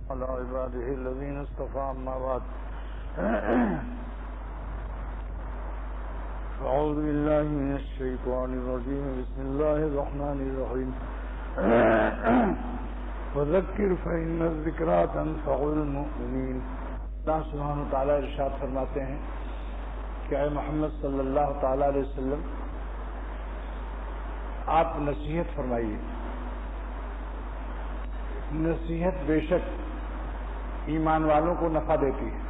على عباده الذين اصطفى أما بعد أعوذ بالله من الشيطان الرجيم بسم الله الرحمن الرحيم وذكر فإن الذكرى تنفع المؤمنين. اللہ سبحانہ وتعالی ارشاد فرماتے ہیں کہ اے محمد صلی اللہ تعالی علیہ وسلم آپ نصیحت فرمائیے. نصیحت بے شک ایمان والوں کو نفع دیتی ہے.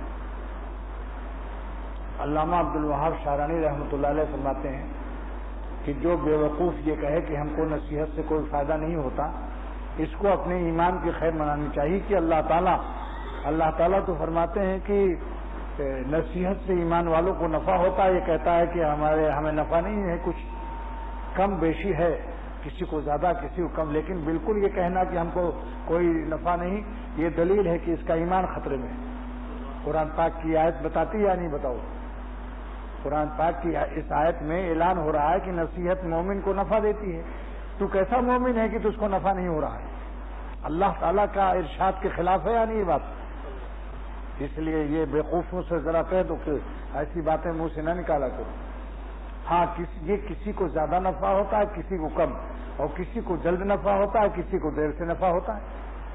علامہ عبد الوہاب شارانی رحمۃ اللہ علیہ فرماتے ہیں کہ جو بے وقوف یہ کہے کہ ہم کو نصیحت سے کوئی فائدہ نہیں ہوتا، اس کو اپنے ایمان کی خیر منانی چاہیے کہ اللہ تعالیٰ تو فرماتے ہیں کہ نصیحت سے ایمان والوں کو نفع ہوتا ہے. یہ کہتا ہے کہ ہمیں نفع نہیں ہے، کچھ کم بیشی ہے، کسی کو زیادہ کسی کو کم، لیکن بالکل یہ کہنا کہ ہم کو کوئی نفع نہیں، یہ دلیل ہے کہ اس کا ایمان خطرے میں ہے. قرآن پاک کی آیت بتاتی یا نہیں بتاؤ؟ قرآن پاک کی اس آیت میں اعلان ہو رہا ہے کہ نصیحت مومن کو نفع دیتی ہے. تو کیسا مومن ہے کہ تجھ کو نفع نہیں ہو رہا ہے؟ اللہ تعالیٰ کا ارشاد کے خلاف ہے یا نہیں یہ بات؟ اس لیے یہ بیوقوفوں سے ذرا کہہ دو کہ ایسی باتیں منہ سے نہ نکالا کرو. ہاں یہ کسی کو زیادہ نفع ہوتا ہے، کسی کو کم، اور کسی کو جلد نفع ہوتا ہے، کسی کو دیر سے نفع ہوتا ہے.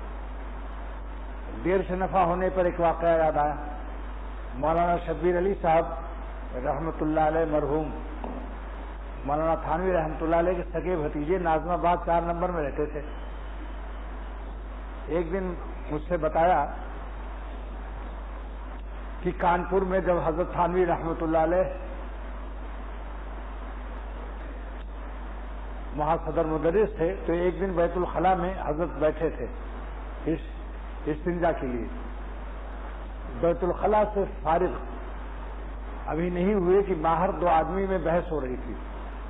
دیر سے نفع ہونے پر ایک واقعہ یاد آیا. مولانا شبیر علی صاحب رحمۃ اللہ علیہ مرحوم مولانا تھانوی رحمۃ اللہ علیہ کے سگے بھتیجے ناظم آباد 4 نمبر میں رہتے تھے. ایک دن مجھ سے بتایا کہ کانپور میں جب حضرت تھانوی رحمۃ اللہ علیہ وہاں صدر مدرس تھے تو ایک دن بیت الخلاء میں حضرت بیٹھے تھے استنجا کے لیے. بیت الخلاء سے فارغ ابھی نہیں ہوئے کہ باہر 2 آدمی میں بحث ہو رہی تھی.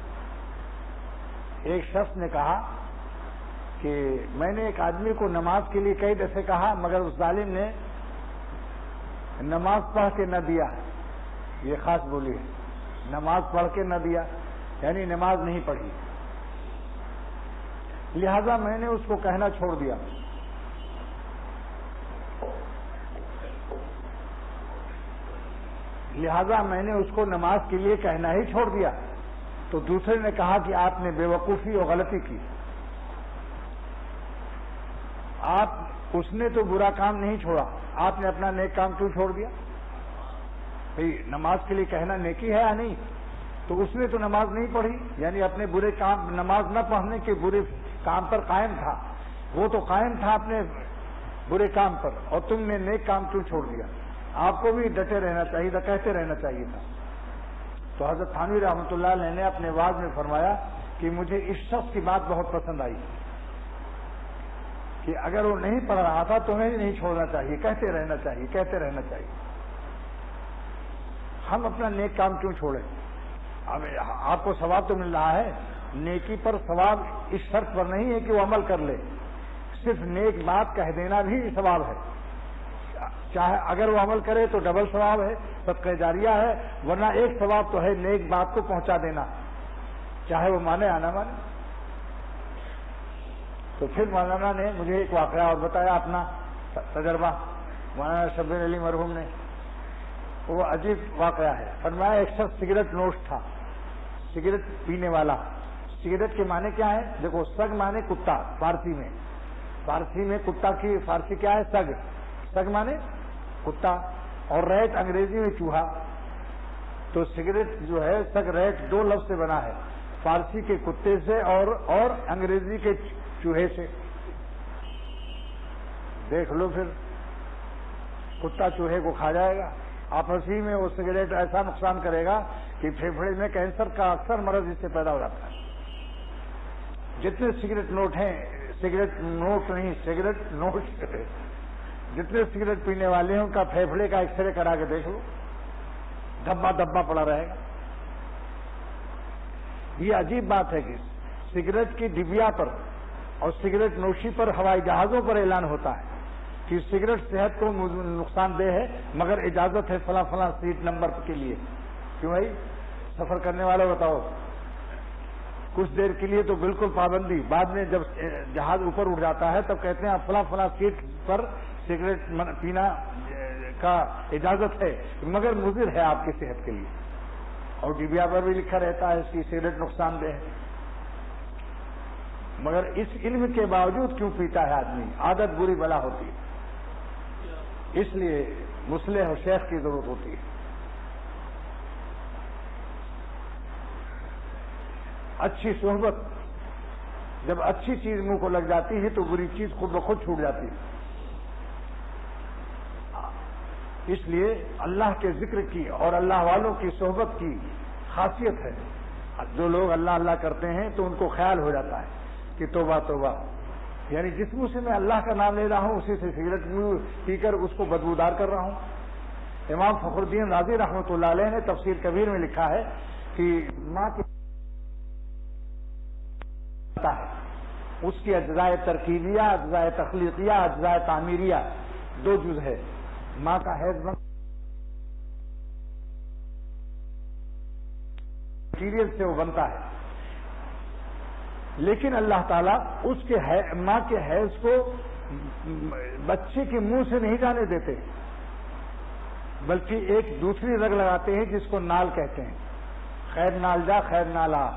ایک شخص نے کہا کہ میں نے ایک آدمی کو نماز کے لیے کئی دفعے کہا مگر اس ظالم نے نماز پڑھ کے نہ دیا. یہ خاص بولی ہے، نماز پڑھ کے نہ دیا یعنی نماز نہیں پڑھی، لہذا میں نے اس کو کہنا چھوڑ دیا. نماز کے لیے کہنا ہی چھوڑ دیا. تو دوسرے نے کہا کہ آپ نے بے وقوفی اور غلطی کی. اس نے تو برا کام نہیں چھوڑا، آپ نے اپنا نیک کام کیوں چھوڑ دیا؟ بھئی نماز کے لیے کہنا نیکی ہے یا نہیں؟ تو اس نے تو نماز نہیں پڑھی، یعنی اپنے برے کام، نماز نہ پڑھنے کے برے کام پر قائم تھا. وہ تو قائم تھا اپنے برے کام پر، اور تم نے نیک کام کیوں چھوڑ دیا؟ آپ کو بھی ڈٹے رہنا چاہیے تھا، کہتے رہنا چاہیے تھا. تو حضرت تھانوی رحمۃ اللہ علیہ نے اپنے واعظ میں فرمایا کہ مجھے اس شخص کی بات بہت پسند آئی کہ اگر وہ نہیں پڑھ رہا تھا تو ہمیں نہیں چھوڑنا چاہیے، کہتے رہنا چاہیے. ہم اپنا نیک کام کیوں چھوڑیں؟ اب آپ کو ثواب تو مل رہا ہے، نیکی پر ثواب اس شرط پر نہیں ہے کہ وہ عمل کر لے، صرف نیک بات کہہ دینا بھی ثواب ہے. چاہے اگر وہ عمل کرے تو ڈبل ثواب ہے، صدقہ جاریہ ہے، ورنہ ایک ثواب تو ہے نیک بات کو پہنچا دینا، چاہے وہ مانے یا نہ مانے. تو پھر مولانا نے مجھے ایک واقعہ اور بتایا اپنا تجربہ. مولانا شبیر علی مرحوم نے، وہ عجیب واقعہ ہے. فرمایا ایک شخص سگریٹ نوش تھا، سگریٹ پینے والا. سگریٹ کے معنی کیا ہے؟ دیکھو، سگ معنی کتا فارسی میں کتا کی فارسی کیا ہے؟ سگ معنی کتا، اور ریٹ انگریزی میں چوہا. تو سگریٹ جو ہے سگ ریٹ 2 لفظ سے بنا ہے، فارسی کے کتے سے اور انگریزی کے چوہے سے. دیکھ لو پھر، کتا چوہے کو کھا جائے گا. آپس ہی میں وہ سگریٹ ایسا نقصان کرے گا کہ پھیپھڑے میں کینسر کا اکثر مرض اس سے پیدا ہو جاتا ہے. جتنے سگریٹ نوٹ جتنے سگریٹ پینے والے ہیں ان کا پھیپھڑے کا ایکس رے کرا کے دیکھ لو، دبا پڑا رہے گا. یہ عجیب بات ہے کہ سگریٹ کی ڈبیا پر اور سگریٹ نوشی پر ہوائی جہازوں پر اعلان ہوتا ہے کہ سگریٹ صحت کو نقصان دہ ہے، مگر اجازت ہے فلاں سیٹ نمبر کے لیے. کیوں بھائی؟ سفر کرنے والے بتاؤ، کچھ دیر کے لیے تو بالکل پابندی، بعد میں جب جہاز اوپر اٹھ جاتا ہے تب کہتے ہیں آپ فلاں سیٹ پر سگریٹ پینا کا اجازت ہے مگر مضر ہے آپ کی صحت کے لیے، اور ڈبیا پر بھی لکھا رہتا ہے اس کی سگریٹ نقصان دہ ہے، مگر اس علم کے باوجود کیوں پیتا ہے آدمی؟ عادت بری بلا ہوتی ہے، اس لیے مصلح اور شیخ کی ضرورت ہوتی ہے۔ اچھی صحبت، جب اچھی چیز منہ کو لگ جاتی ہے تو بری چیز خود بخود چھوٹ جاتی ہے۔ اس لیے اللہ کے ذکر کی اور اللہ والوں کی صحبت کی خاصیت ہے، جو لوگ اللہ اللہ کرتے ہیں تو ان کو خیال ہو جاتا ہے کہ توبہ توبہ، یعنی جس منہ سے میں اللہ کا نام لے رہا ہوں اسی سے سگریٹ پی کر اس کو بدبودار کر رہا ہوں۔ امام فخر الدین رازی رحمۃ اللہ علیہ نے تفسیر کبیر میں لکھا ہے کہ ماں کی ہے اس کی اجزائے ترکیبیہ، اجزائے تخلیقیہ، اجزائے تعمیریہ، دو جز ہے۔ ماں کا حیض مٹیریل سے وہ بنتا ہے، لیکن اللہ تعالیٰ اس کے ماں کے حیض کو بچے کے منہ سے نہیں جانے دیتے، بلکہ ایک دوسری رگ لگاتے ہیں جس کو نال کہتے ہیں، خیر نال جا خیر نال آ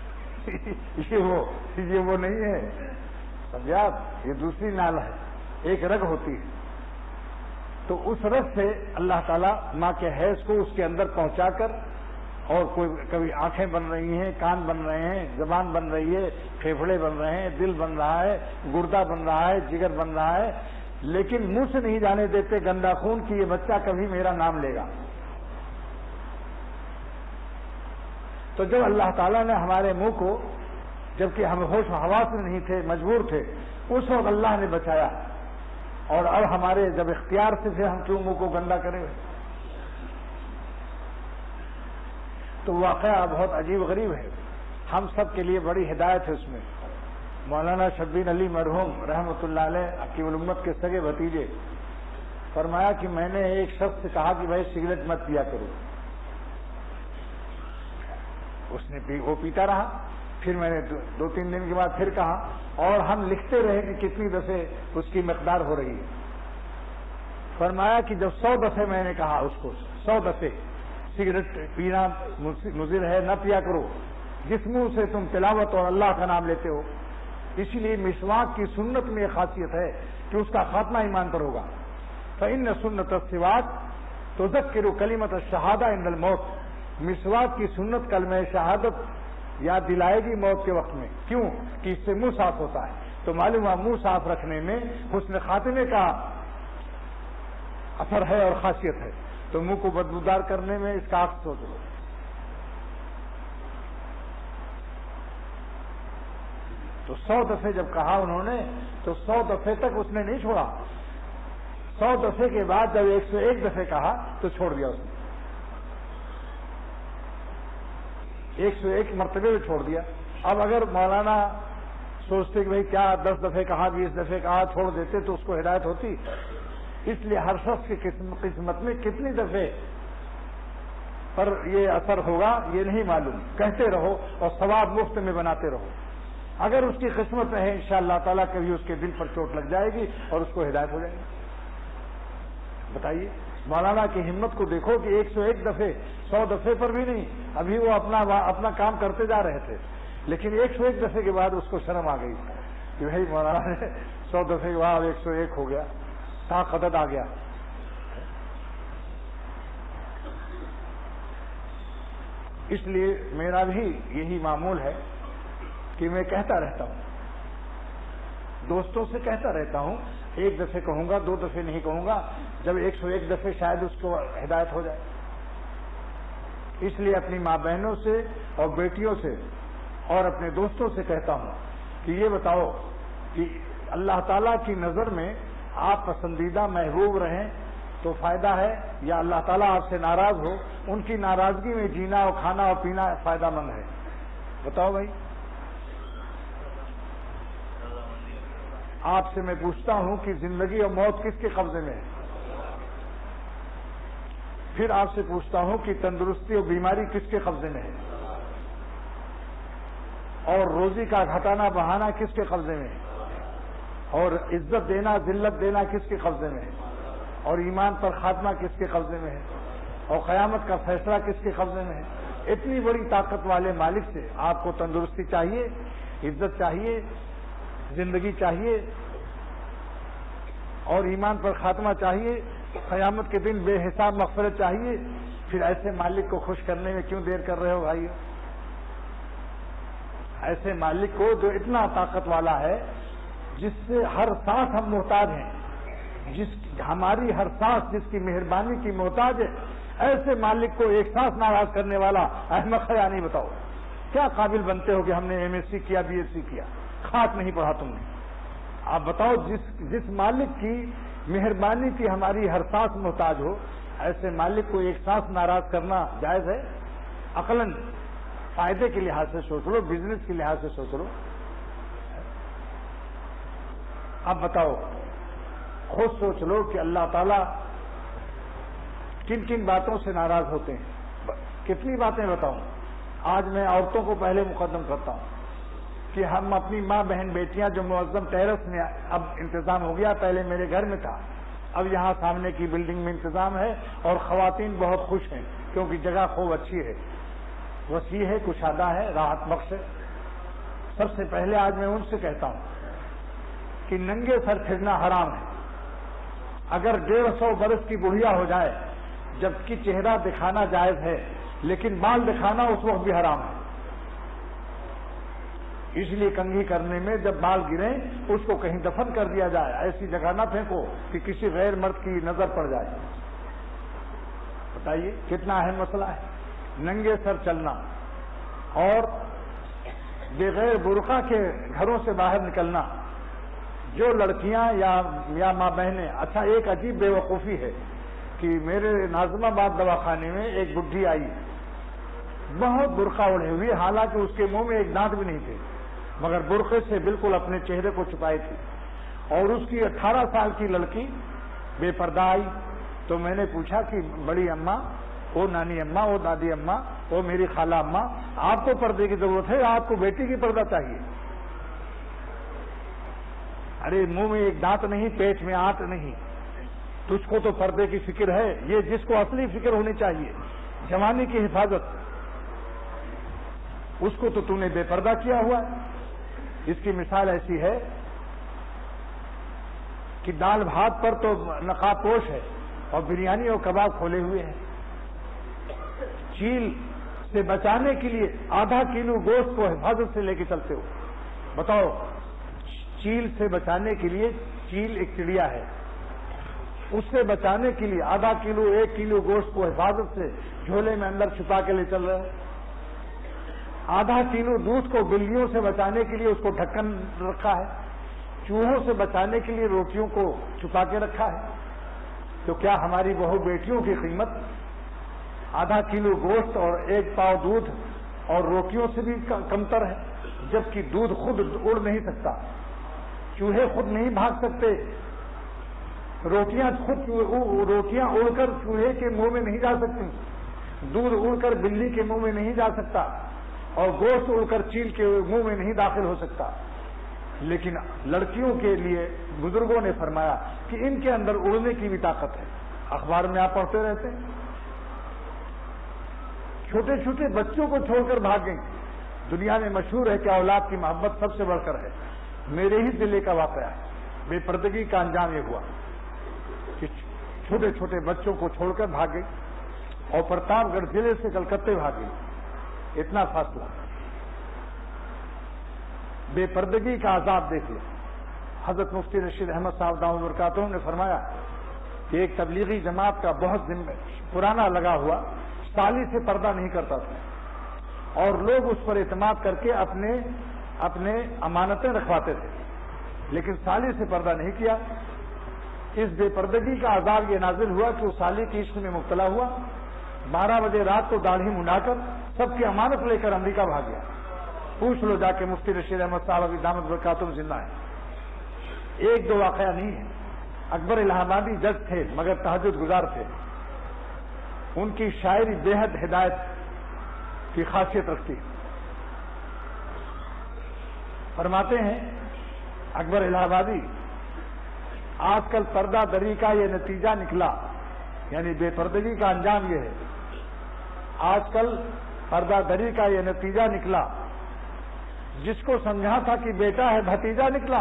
یہ وہ نہیں ہے، سمجھے آپ؟ یہ دوسری نال ہے، ایک رگ ہوتی ہے، تو اس رگ سے اللہ تعالیٰ ماں کے حیض کو اس کے اندر پہنچا کر، اور کبھی آنکھیں بن رہی ہیں، کان بن رہے ہیں، زبان بن رہی ہے، پھیپھڑے بن رہے ہیں، دل بن رہا ہے، گردہ بن رہا ہے، جگر بن رہا ہے، لیکن منہ سے نہیں جانے دیتے گندا خون کہ یہ بچہ کبھی میرا نام لے گا۔ تو جب اللہ تعالیٰ نے ہمارے منہ کو، جبکہ ہم ہوش و حواس میں نہیں تھے، مجبور تھے، اس وقت اللہ نے بچایا، اور اب ہمارے جب اختیار سے تھے ہم کیوں منہ کو گندا کریں؟ تو واقعہ بہت عجیب غریب ہے، ہم سب کے لیے بڑی ہدایت ہے اس میں۔ مولانا شبیر علی مرحوم رحمۃ اللہ علیہ حکیم الامت کے سگے بھتیجے، فرمایا کہ میں نے ایک شخص سے کہا کہ بھائی سگریٹ مت پیا کرو، اس نے وہ پیتا رہا، پھر میں نے 2-3 دن کے بعد پھر کہا، اور ہم لکھتے رہے کہ کتنی دفعے اس کی مقدار ہو رہی ہے۔ فرمایا کہ جب 100 دفعے میں نے کہا اس کو، 100 دفعے سگریٹ پینا مضر ہے، نہ پیا کرو، جس منہ سے تم تلاوت اور اللہ کا نام لیتے ہو۔ اسی لیے مسواک کی سنت میں یہ خاصیت ہے کہ اس کا خاتمہ ایمان پر ہوگا۔ فإن سنت السواک تذکر کلمۃ الشہادہ عند الموت، مسواک کی سنت کلمہ شہادت یاد دلائے گی موت کے وقت میں، کیوں کہ اس سے منہ صاف ہوتا ہے، تو معلوم ہے منہ صاف رکھنے میں حسن خاتمے کا اثر ہے اور خاصیت ہے، تو منہ کو بدبودار کرنے میں اس کا عکس سوچ لو۔ تو 100 دفعے جب کہا انہوں نے تو 100 دفعے تک اس نے نہیں چھوڑا، 100 دفعے کے بعد جب 101 دفعے کہا تو چھوڑ دیا اس نے، 101 مرتبے میں چھوڑ دیا۔ اب اگر مولانا سوچتے کہ بھئی کیا 10 دفعے کہا 20 دفعے کہا چھوڑ دیتے تو اس کو ہدایت ہوتی، اس لیے ہر شخص کی قسمت میں کتنی دفعے پر یہ اثر ہوگا یہ نہیں معلوم، کہتے رہو اور ثواب مفت میں بناتے رہو، اگر اس کی قسمت میں ہے انشاءاللہ تعالیٰ کبھی اس کے دل پر چوٹ لگ جائے گی اور اس کو ہدایت ہو جائے گی۔ بتائیے مولانا کی ہمت کو دیکھو کہ 101 دفعے، 100 دفعے پر بھی نہیں، ابھی وہ اپنا کام کرتے جا رہے تھے، لیکن 101 دفعے کے بعد اس کو شرم آ گئی کہ بھائی مولانا نے 100 دفعے کے بعد 101 ہو گیا، قدد آ گیا۔ اس لیے میرا بھی یہی معمول ہے کہ میں کہتا رہتا ہوں، دوستوں سے کہتا رہتا ہوں، 1 دفعے کہوں گا، 2 دفعے نہیں کہوں گا، جب 101 دفعے شاید اس کو ہدایت ہو جائے۔ اس لیے اپنی ماں بہنوں سے اور بیٹیوں سے اور اپنے دوستوں سے کہتا ہوں کہ یہ بتاؤ کہ اللہ تعالیٰ کی نظر میں آپ پسندیدہ محبوب رہیں تو فائدہ ہے، یا اللہ تعالیٰ آپ سے ناراض ہو، ان کی ناراضگی میں جینا اور کھانا اور پینا فائدہ مند ہے؟ بتاؤ بھائی۔ آپ سے میں پوچھتا ہوں کہ زندگی اور موت کس کے قبضے میں ہے؟ پھر آپ سے پوچھتا ہوں کہ تندرستی اور بیماری کس کے قبضے میں ہے؟ اور روزی کا گھٹانا بڑھانا کس کے قبضے میں ہے؟ اور عزت دینا ذلت دینا کس کے قبضے میں ہے؟ اور ایمان پر خاتمہ کس کے قبضے میں ہے؟ اور قیامت کا فیصلہ کس کے قبضے میں ہے؟ اتنی بڑی طاقت والے مالک سے آپ کو تندرستی چاہیے، عزت چاہیے، زندگی چاہیے اور ایمان پر خاتمہ چاہیے، قیامت کے دن بے حساب مغفرت چاہیے، پھر ایسے مالک کو خوش کرنے میں کیوں دیر کر رہے ہو بھائیو؟ ایسے مالک کو جو اتنا طاقت والا ہے، جس سے ہر سانس ہم محتاج ہیں، ہماری ہر سانس جس کی مہربانی کی محتاج ہے، ایسے مالک کو ایک سانس ناراض کرنے والا احمق ہے یا نہیں؟ بتاؤ کیا قابل بنتے ہو کہ ہم نے ایم ایس سی کیا، بی ایس سی کیا، خاک نہیں پڑھا تم نے؟ آپ بتاؤ جس مالک کی مہربانی کی ہماری ہر سانس محتاج ہو، ایسے مالک کو ایک سانس ناراض کرنا جائز ہے؟ عقلاً فائدے کے لحاظ سے سوچ لو، بزنس کے لحاظ سے سوچ لو۔ اب بتاؤ، خود سوچ لو کہ اللہ تعالیٰ کن کن باتوں سے ناراض ہوتے ہیں۔ کتنی باتیں بتاؤں؟ آج میں عورتوں کو پہلے مقدم کرتا ہوں کہ ہم اپنی ماں بہن بیٹیاں جو معظم ٹیرس میں اب انتظام ہو گیا، پہلے میرے گھر میں تھا، اب یہاں سامنے کی بلڈنگ میں انتظام ہے، اور خواتین بہت خوش ہیں کیونکہ جگہ خوب اچھی ہے، وسیع ہے، کشادہ ہے، راحت بخش ہے۔ سب سے پہلے آج میں ان سے کہتا ہوں کہ ننگے سر پھرنا حرام ہے۔ اگر 150 برس کی بڑھیا ہو جائے جبکہ چہرہ دکھانا جائز ہے، لیکن بال دکھانا اس وقت بھی حرام ہے۔ اس لیے کنگھی کرنے میں جب بال گریں اس کو کہیں دفن کر دیا جائے، ایسی جگہ نہ پھینکو کہ کسی غیر مرد کی نظر پڑ جائے۔ بتائیے کتنا اہم مسئلہ ہے، ننگے سر چلنا اور بغیر برقع کے گھروں سے باہر نکلنا۔ جو لڑکیاں یا ماں بہنیں، اچھا ایک عجیب بے وقوفی ہے کہ میرے ناظم آباد دواخانے میں ایک بڈھی آئی، بہت برقع اوڑھے ہوئی، حالانکہ اس کے منہ میں ایک دانت بھی نہیں تھے، مگر برقعے سے بالکل اپنے چہرے کو چھپائی تھی، اور اس کی 18 سال کی لڑکی بے پردہ آئی۔ تو میں نے پوچھا کہ بڑی اماں، وہ نانی اماں، وہ دادی اماں، وہ میری خالہ اماں، آپ کو پردے کی ضرورت ہے، آپ کو بیٹی کی پردہ چاہیے؟ ارے منہ میں ایک دانت نہیں، پیٹ میں آنت نہیں، تجھ کو تو پردے کی فکر ہے، یہ جس کو اصلی فکر ہونی چاہیے، جوانی کی حفاظت، اس کو تو نے بے پردہ کیا ہوا ہے۔ اس کی مثال ایسی ہے کہ دال بھات پر تو نقاب پوش ہے اور بریانی اور کباب کھولے ہوئے ہیں۔ چیل سے بچانے کے لیے آدھا کلو گوشت کو حفاظت سے لے کے چلتے ہو۔ بتاؤ، چیل سے بچانے کے لیے، چیل ایک چڑیا ہے، اس سے بچانے کے لیے آدھا کلو 1 کلو گوشت کو حفاظت سے جھولے میں اندر چھپا کے لے چل رہے ہیں۔ آدھا کلو دودھ کو بلیوں سے بچانے کے لیے اس کو ڈھکن رکھا ہے، چوہوں سے بچانے کے لیے روٹیوں کو چھپا کے رکھا ہے۔ تو کیا ہماری بہو بیٹیوں کی قیمت آدھا کلو گوشت اور 1 پاؤ دودھ اور روٹیوں سے بھی کمتر ہے؟ جبکہ دودھ خود اڑ نہیں سکتا، چوہے خود نہیں بھاگ سکتے، روٹیاں اڑ کر چوہے کے منہ میں نہیں جا سکتی، دودھ اڑ کر بلی کے منہ میں نہیں جا سکتا، اور گوشت اڑ کر چیل کے منہ میں نہیں داخل ہو سکتا۔ لیکن لڑکیوں کے لیے بزرگوں نے فرمایا کہ ان کے اندر اڑنے کی بھی طاقت ہے۔ اخبار میں آپ پڑھتے رہتے ہیں، چھوٹے چھوٹے بچوں کو چھوڑ کر بھاگ گئیں۔ دنیا میں مشہور ہے کہ اولاد کی محبت سب سے بڑھ کر ہے۔ میرے ہی ضلع کا واقعہ ہے، بے پردگی کا انجام یہ ہوا کہ چھوٹے چھوٹے بچوں کو چھوڑ کر بھاگ گئی، اور پرتاپ گڑھ ضلع سے کلکتے بھاگ گئی، اتنا فاصلہ۔ بے پردگی کا عذاب دیکھ لو۔ حضرت مفتی رشید احمد صاحب دامت برکاتہم نے فرمایا کہ ایک تبلیغی جماعت کا بہت پرانا لگا ہوا سالی سے پردہ نہیں کرتا تھا، اور لوگ اس پر اعتماد کر کے اپنے امانتیں رکھواتے تھے، لیکن سالی سے پردہ نہیں کیا۔ اس بے پردگی کا عذاب یہ نازل ہوا کہ وہ سالی کی عشق میں مبتلا ہوا، 12 بجے رات کو داڑھی منڈا کر سب کی امانت لے کر امریکہ بھاگ گیا۔ پوچھ لو جا کے مفتی رشید احمد صاحب ابھی دامت برکاتہم زندہ ہے۔ 1-2 واقعہ نہیں ہے۔ اکبر الہ آبادی جج تھے مگر تہجد گزار تھے، ان کی شاعری بے حد ہدایت کی خاصیت رکھتی ہے۔ فرماتے ہیں اکبر الہ آبادی آج کل پردہ دری کا یہ نتیجہ نکلا، یعنی بے پردگی کا انجام یہ ہے، آج کل پردہ دری کا یہ نتیجہ نکلا، جس کو سمجھا تھا کہ بیٹا ہے بھتیجا نکلا۔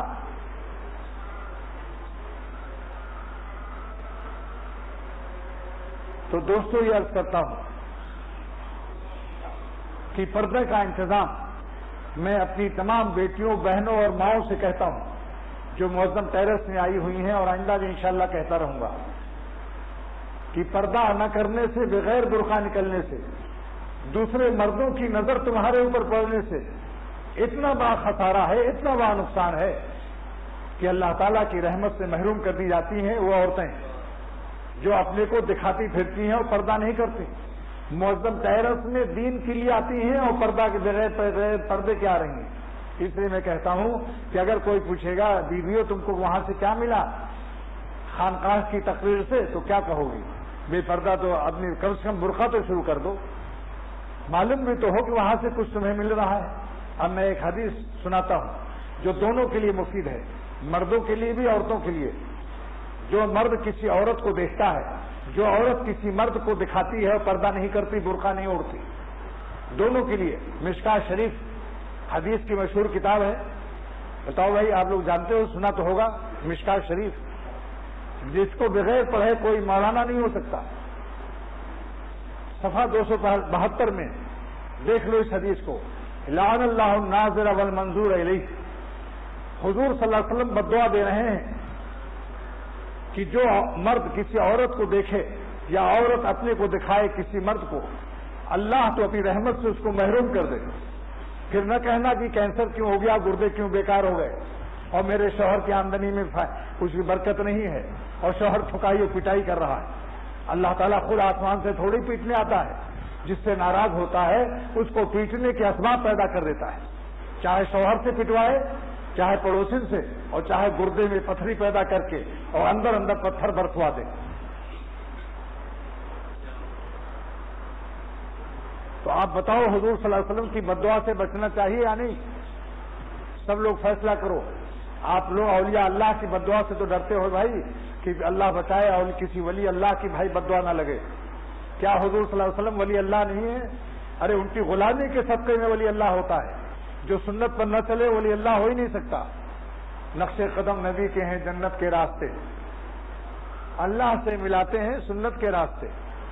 تو دوستو یہ عرض کرتا ہوں کہ پردے کا انتظام میں اپنی تمام بیٹیوں، بہنوں اور ماؤں سے کہتا ہوں جو معظم ٹیرس میں آئی ہوئی ہیں، اور آئندہ بھی انشاءاللہ کہتا رہوں گا کہ پردہ نہ کرنے سے، بغیر برقع نکلنے سے، دوسرے مردوں کی نظر تمہارے اوپر پڑنے سے اتنا بڑا خسارہ ہے، اتنا بڑا نقصان ہے کہ اللہ تعالیٰ کی رحمت سے محروم کر دی جاتی ہیں وہ عورتیں جو اپنے کو دکھاتی پھرتی ہیں اور پردہ نہیں کرتی۔ معظم ٹیرس میں دین کے لیے آتی ہیں اور پردہ کے بغیر پردے کے آ رہی ہیں۔ اس لیے میں کہتا ہوں کہ اگر کوئی پوچھے گا بیویوں تم کو وہاں سے کیا ملا خانقاہ کی تقریر سے، تو کیا کہو گی؟ بے پردہ تو اپنی کم سے کم برقع تو شروع کر دو، معلوم بھی تو ہو کہ وہاں سے کچھ تمہیں مل رہا ہے۔ اب میں ایک حدیث سناتا ہوں جو دونوں کے لیے مفید ہے، مردوں کے لیے بھی، عورتوں کے لیے۔ جو مرد کسی عورت کو دیکھتا ہے، جو عورت کسی مرد کو دکھاتی ہے، پردہ نہیں کرتی، برقع نہیں اوڑھتی، دونوں کے لیے مشکاہ شریف حدیث کی مشہور کتاب ہے، بتاؤ بھائی آپ لوگ جانتے ہو، سنا تو ہوگا، مشکاہ شریف، جس کو بغیر پڑھے کوئی مولانا نہیں ہو سکتا۔ صفحہ 272 میں دیکھ لو اس حدیث کو، لعن اللہ الناظر والمنظور الیہ۔ حضور صلی اللہ علیہ وسلم بددعا دے رہے ہیں کہ جو مرد کسی عورت کو دیکھے یا عورت اپنے کو دکھائے کسی مرد کو، اللہ تو اپنی رحمت سے اس کو محروم کر دے۔ پھر نہ کہنا کہ کینسر کیوں ہو گیا، گردے کیوں بیکار ہو گئے، اور میرے شوہر کی آمدنی میں کچھ بھی برکت نہیں ہے، اور شوہر ٹھکائی اور پٹائی کر رہا ہے۔ اللہ تعالیٰ خود آسمان سے تھوڑی پیٹنے آتا ہے، جس سے ناراض ہوتا ہے اس کو پیٹنے کے اسباب پیدا کر دیتا ہے، چاہے شوہر سے پٹوائے، چاہے پڑوسن سے، اور چاہے گردے میں پتھری پیدا کر کے اور اندر اندر پتھر برسوا دے۔ تو آپ بتاؤ حضور صلی اللہ علیہ وسلم کی بددعا سے بچنا چاہیے یا نہیں؟ سب لوگ فیصلہ کرو۔ آپ لوگ اولیاء اللہ کی بددعا سے تو ڈرتے ہو بھائی کہ اللہ بچائے اور کسی ولی اللہ کی بھائی بددعا نہ لگے۔ کیا حضور صلی اللہ علیہ وسلم ولی اللہ نہیں ہے؟ ارے ان کی غلامی کے صدقے میں ولی اللہ ہوتا ہے، جو سنت پر نہ چلے ولی اللہ ہو ہی نہیں سکتا۔ نقش قدم نبی کے ہیں جنت کے راستے، اللہ سے ملاتے ہیں سنت کے راستے۔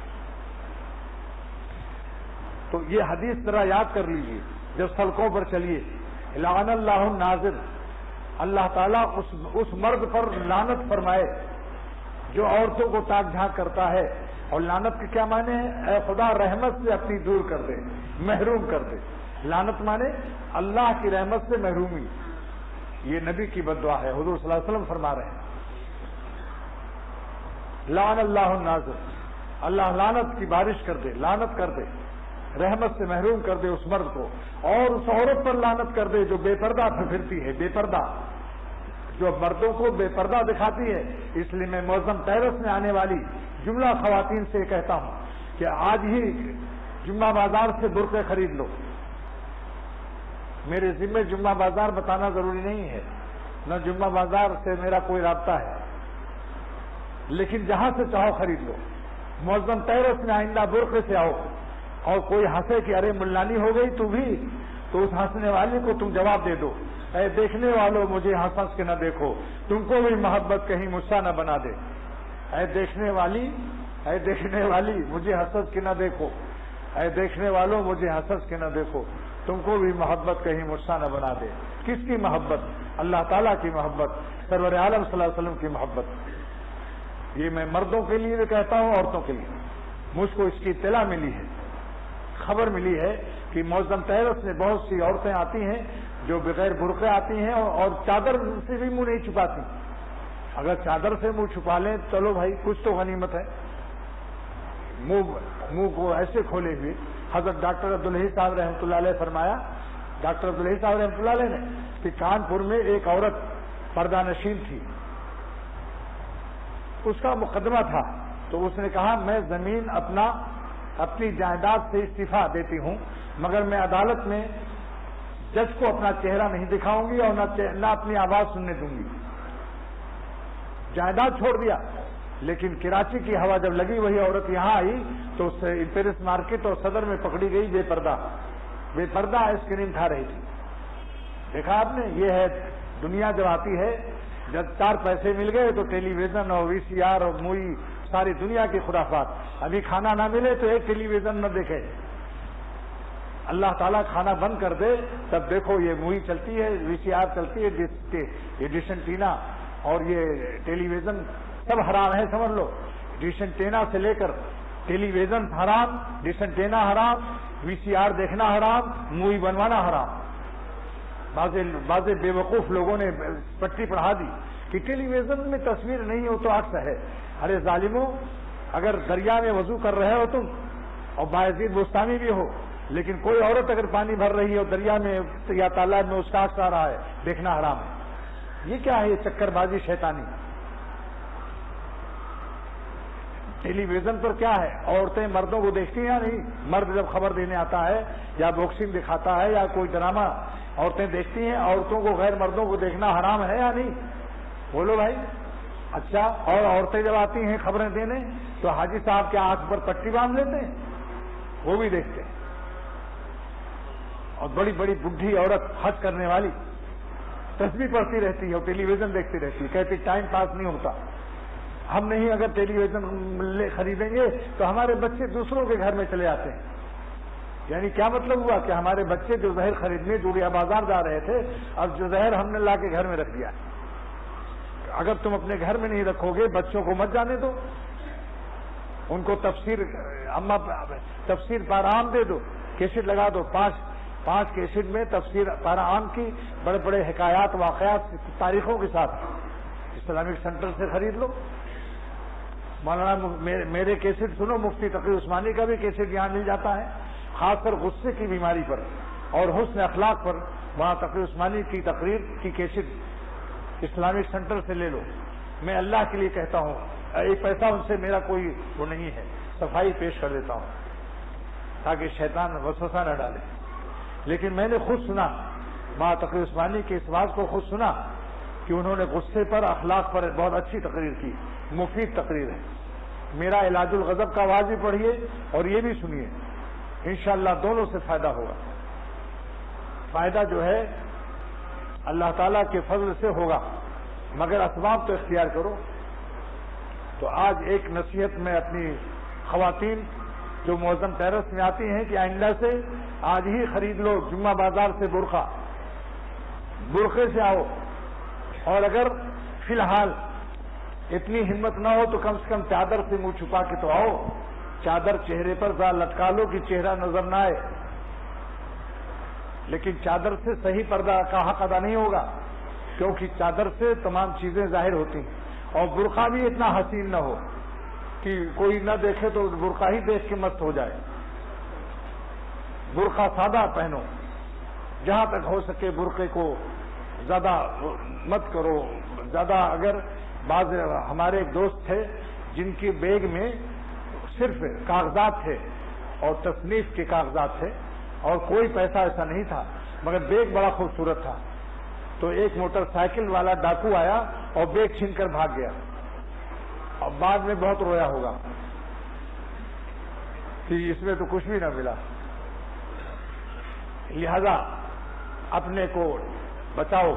تو یہ حدیث ذرا یاد کر لیجیے جب سڑکوں پر چلیے، لعن اللہ الناظر، اللہ تعالیٰ اس مرد پر لعنت فرمائے جو عورتوں کو تاک جھانک کرتا ہے۔ اور لعنت کے کیا معنی ہے؟ اے خدا رحمت سے اپنی دور کر دے، محروم کر دے۔ لعنت مانے اللہ کی رحمت سے محرومی۔ یہ نبی کی بددعا ہے، حضور صلی اللہ علیہ وسلم فرما رہے ہیں لعن اللہ الناظر، اللہ لعنت کی بارش کر دے، لعنت کر دے، رحمت سے محروم کر دے اس مرد کو، اور اس عورت پر لعنت کر دے جو بے پردہ پھرتی ہے، بے پردہ، جو مردوں کو بے پردہ دکھاتی ہے۔ اس لیے میں معظم ٹیرس میں آنے والی جملہ خواتین سے کہتا ہوں کہ آج ہی جمعہ بازار سے برقعے خرید لو۔ میرے ذمہ جمعہ بازار بتانا ضروری نہیں ہے، نہ جمعہ بازار سے میرا کوئی رابطہ ہے، لیکن جہاں سے چاہو خرید لو۔ معظم ٹیرس میں آئندہ برقعے سے آؤ، اور کوئی ہنسے کہ ارے ملانی ہو گئی تو بھی، تو اس ہنسنے والے کو تم جواب دے دو، اے دیکھنے والوں مجھے ہنس ہنس کے نہ دیکھو، تم کو بھی محبت کہیں مجھ سے نہ بنا دے۔ اے دیکھنے والی مجھے ہنس ہنس کے نہ دیکھو، اے دیکھنے والوں مجھے ہنس ہنس کے نہ دیکھو، تم کو بھی محبت کہیں مجھ سے نہ بنا دے۔ کس کی محبت؟ اللہ تعالیٰ کی محبت، سرور عالم صلی اللہ علیہ وسلم کی محبت۔ یہ میں مردوں کے لیے بھی کہتا ہوں، عورتوں کے لیے۔ مجھ کو اس کی اطلاع ملی ہے، خبر ملی ہے کہ معظم ٹیرس میں بہت سی عورتیں آتی ہیں جو بغیر برقعے آتی ہیں اور چادر سے بھی منہ نہیں چھپاتی۔ اگر چادر سے منہ چھپا لیں چلو بھائی کچھ تو غنیمت ہے، منہ کو ایسے کھولے ہوئے۔ حضرت ڈاکٹر عبدالحی صاحب رحمۃ اللہ علیہ فرمایا، ڈاکٹر عبدالحی صاحب رحمۃ اللہ علیہ نے کہ کانپور میں ایک عورت پردہ نشین تھی، اس کا مقدمہ تھا، تو اس نے کہا میں زمین اپنی جائیداد سے استعفیٰ دیتی ہوں، مگر میں عدالت میں جج کو اپنا چہرہ نہیں دکھاؤں گی اور نہ اپنی آواز سننے دوں گی۔ جائیداد چھوڑ دیا، لیکن کراچی کی ہوا جب لگی وہی عورت یہاں آئی تو امپیریس مارکیٹ اور صدر میں پکڑی گئی بے پردہ آئس کریم کھا رہی تھی. دیکھا آپ نے، یہ ہے دنیا جب آتی ہے. جب 4 پیسے مل گئے تو ٹیلی ویژن اور VCR اور مووی، ساری دنیا کی خرافات. ابھی کھانا نہ ملے تو ایک ٹیلی ویژن نہ دیکھے. اللہ تعالیٰ کھانا بند کر دے تب دیکھو یہ مووی چلتی ہے، VCR چلتی ہے، یہ ڈش اینٹینا اور یہ ٹیلی ویژن سب حرام ہے، سمجھ لو. ڈش اینٹینا سے لے کر ٹیلی ویژن حرام، ڈش اینٹینا حرام، VCR دیکھنا حرام، مووی بنوانا حرام. بعض بے وقوف لوگوں نے پٹی پڑھا دی کہ ٹیلی ویژن میں تصویر نہیں ہو تو عکس ہے. ارے ظالموں، اگر دریا میں وضو کر رہے ہو تم اور باعزید بستانی بھی ہو، لیکن کوئی عورت اگر پانی بھر رہی ہے اور دریا میں یا تالاب میں اس کا عکس آ رہا ہے، دیکھنا حرام ہے. یہ کیا ہے؟ یہ چکر بازی شیطانی. ٹیلی ویژن پر کیا ہے؟ عورتیں مردوں کو دیکھتی ہیں یا نہیں؟ مرد جب خبر دینے آتا ہے یا باکسنگ دکھاتا ہے یا کوئی ڈرامہ عورتیں دیکھتی ہیں. عورتوں کو غیر مردوں کو دیکھنا حرام ہے یا نہیں؟ بولو بھائی. اچھا، اور عورتیں جب آتی ہیں خبریں دینے تو حاجی صاحب کے آنکھ پر پٹی باندھ لیتے ہیں، وہ بھی دیکھتے ہیں. اور بڑی بڑی بڈھی عورت حج کرنے والی تسبیح پڑھتی رہتی ہے اور ٹیلی ویژن دیکھتی رہتی ہے، کہتی ٹائم پاس نہیں ہوتا. ہم نہیں اگر ٹیلی ویژن خریدیں گے تو ہمارے بچے دوسروں کے گھر میں چلے آتے ہیں. یعنی کیا مطلب ہوا کہ ہمارے بچے جو زہر خریدنے جوڑیا بازار جا رہے تھے، اب جو زہر ہم نے لا کے گھر میں رکھ دیا. اگر تم اپنے گھر میں نہیں رکھو گے بچوں کو مت جانے دو. ان کو تفسیر پارام دے دو، کیسٹ لگا دو. 5 کیسٹ میں تفسیر پارام کی بڑے بڑے حکایات، واقعات، تاریخوں کے ساتھ اسلامک سینٹر سے خرید لو. مولانا میرے کیسٹ سنو، مفتی تقی عثمانی کا بھی کیسٹ یہاں مل جاتا ہے، خاص کر غصے کی بیماری پر اور حسن اخلاق پر. وہاں تقی عثمانی کی تقریر کی کیسٹ اسلامک سینٹر سے لے لو. میں اللہ کے لیے کہتا ہوں، ایک پیسہ ان سے میرا کوئی وہ نہیں ہے، صفائی پیش کر دیتا ہوں تاکہ شیطان وسوسہ نہ ڈالے. لیکن میں نے خود سنا، وہاں تقی عثمانی کے اس بات کو خود سنا کہ انہوں نے غصے پر، اخلاق پر بہت اچھی تقریر کی، مفید تقریر ہے. میرا علاج الغضب کا آواز بھی پڑھیے اور یہ بھی سنیے، انشاءاللہ دونوں سے فائدہ ہوگا. فائدہ جو ہے اللہ تعالیٰ کے فضل سے ہوگا، مگر اسباب تو اختیار کرو. تو آج ایک نصیحت میں اپنی خواتین جو معظم ٹیرس میں آتی ہیں کہ آئندہ سے آج ہی خرید لو جمعہ بازار سے برقعے سے آؤ. اور اگر فی الحال اتنی ہمت نہ ہو تو کم سے کم چادر سے منہ چھپا کے تو آؤ. چادر چہرے پر لٹکا لو کہ چہرہ نظر نہ آئے. لیکن چادر سے صحیح پردہ کا حق ادا نہیں ہوگا، کیونکہ چادر سے تمام چیزیں ظاہر ہوتی ہیں. اور برقع بھی اتنا حسین نہ ہو کہ کوئی نہ دیکھے تو برقع ہی دیکھ کے مست ہو جائے. برقع سادہ پہنو، جہاں تک ہو سکے برقعے کو زیادہ مت کرو. زیادہ اگر بعض ہمارے ایک دوست تھے جن کی بیگ میں صرف کاغذات تھے اور تصنیف کے کاغذات تھے اور کوئی پیسہ ایسا نہیں تھا، مگر بیگ بڑا خوبصورت تھا. تو ایک موٹر سائیکل والا ڈاکو آیا اور بیگ چھین کر بھاگ گیا، اور بعد میں بہت رویا ہوگا کہ اس میں تو کچھ بھی نہ ملا. لہذا اپنے کو بچاؤ.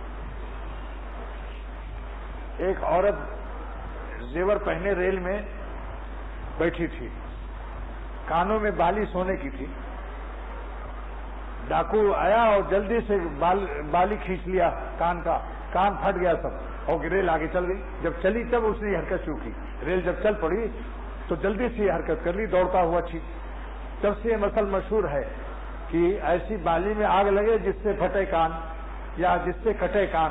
ایک عورت زیور پہنے ریل میں بیٹھی تھی، کانوں میں بالی سونے کی تھی. ڈاکو آیا اور جلدی سے بالی کھینچ لیا کان کا، کان پھٹ گیا سب، اور ریل آگے چل گئی. جب چلی تب اس نے یہ حرکت شروع کی. ریل جب چل پڑی تو جلدی سے یہ حرکت کر لی، دوڑتا ہوا تب سے یہ مسئلہ مشہور ہے کہ ایسی بالی میں آگ لگے جس سے پھٹے کان یا جس سے کٹے کان.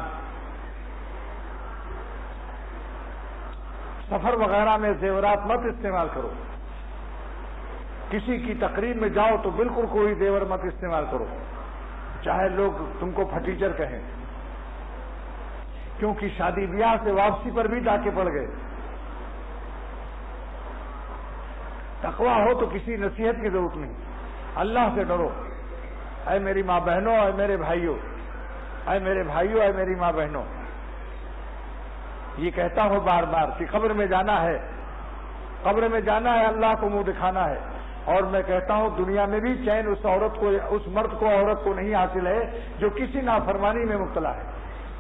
سفر وغیرہ میں زیورات مت استعمال کرو. کسی کی تقریب میں جاؤ تو بالکل کوئی زیور مت استعمال کرو، چاہے لوگ تم کو پھٹیچر کہیں، کیونکہ شادی بیاہ سے واپسی پر بھی ڈاکے پڑ گئے. تقویٰ ہو تو کسی نصیحت کی ضرورت نہیں، اللہ سے ڈرو. اے میری ماں بہنوں، اے میرے بھائیوں، اے میرے بھائیوں، اے میری ماں بہنوں، یہ کہتا ہوں بار بار کہ قبر میں جانا ہے، قبر میں جانا ہے، اللہ کو منہ دکھانا ہے. اور میں کہتا ہوں دنیا میں بھی چین اس عورت کو، اس مرد کو، عورت کو نہیں حاصل ہے جو کسی نافرمانی میں مبتلا ہے.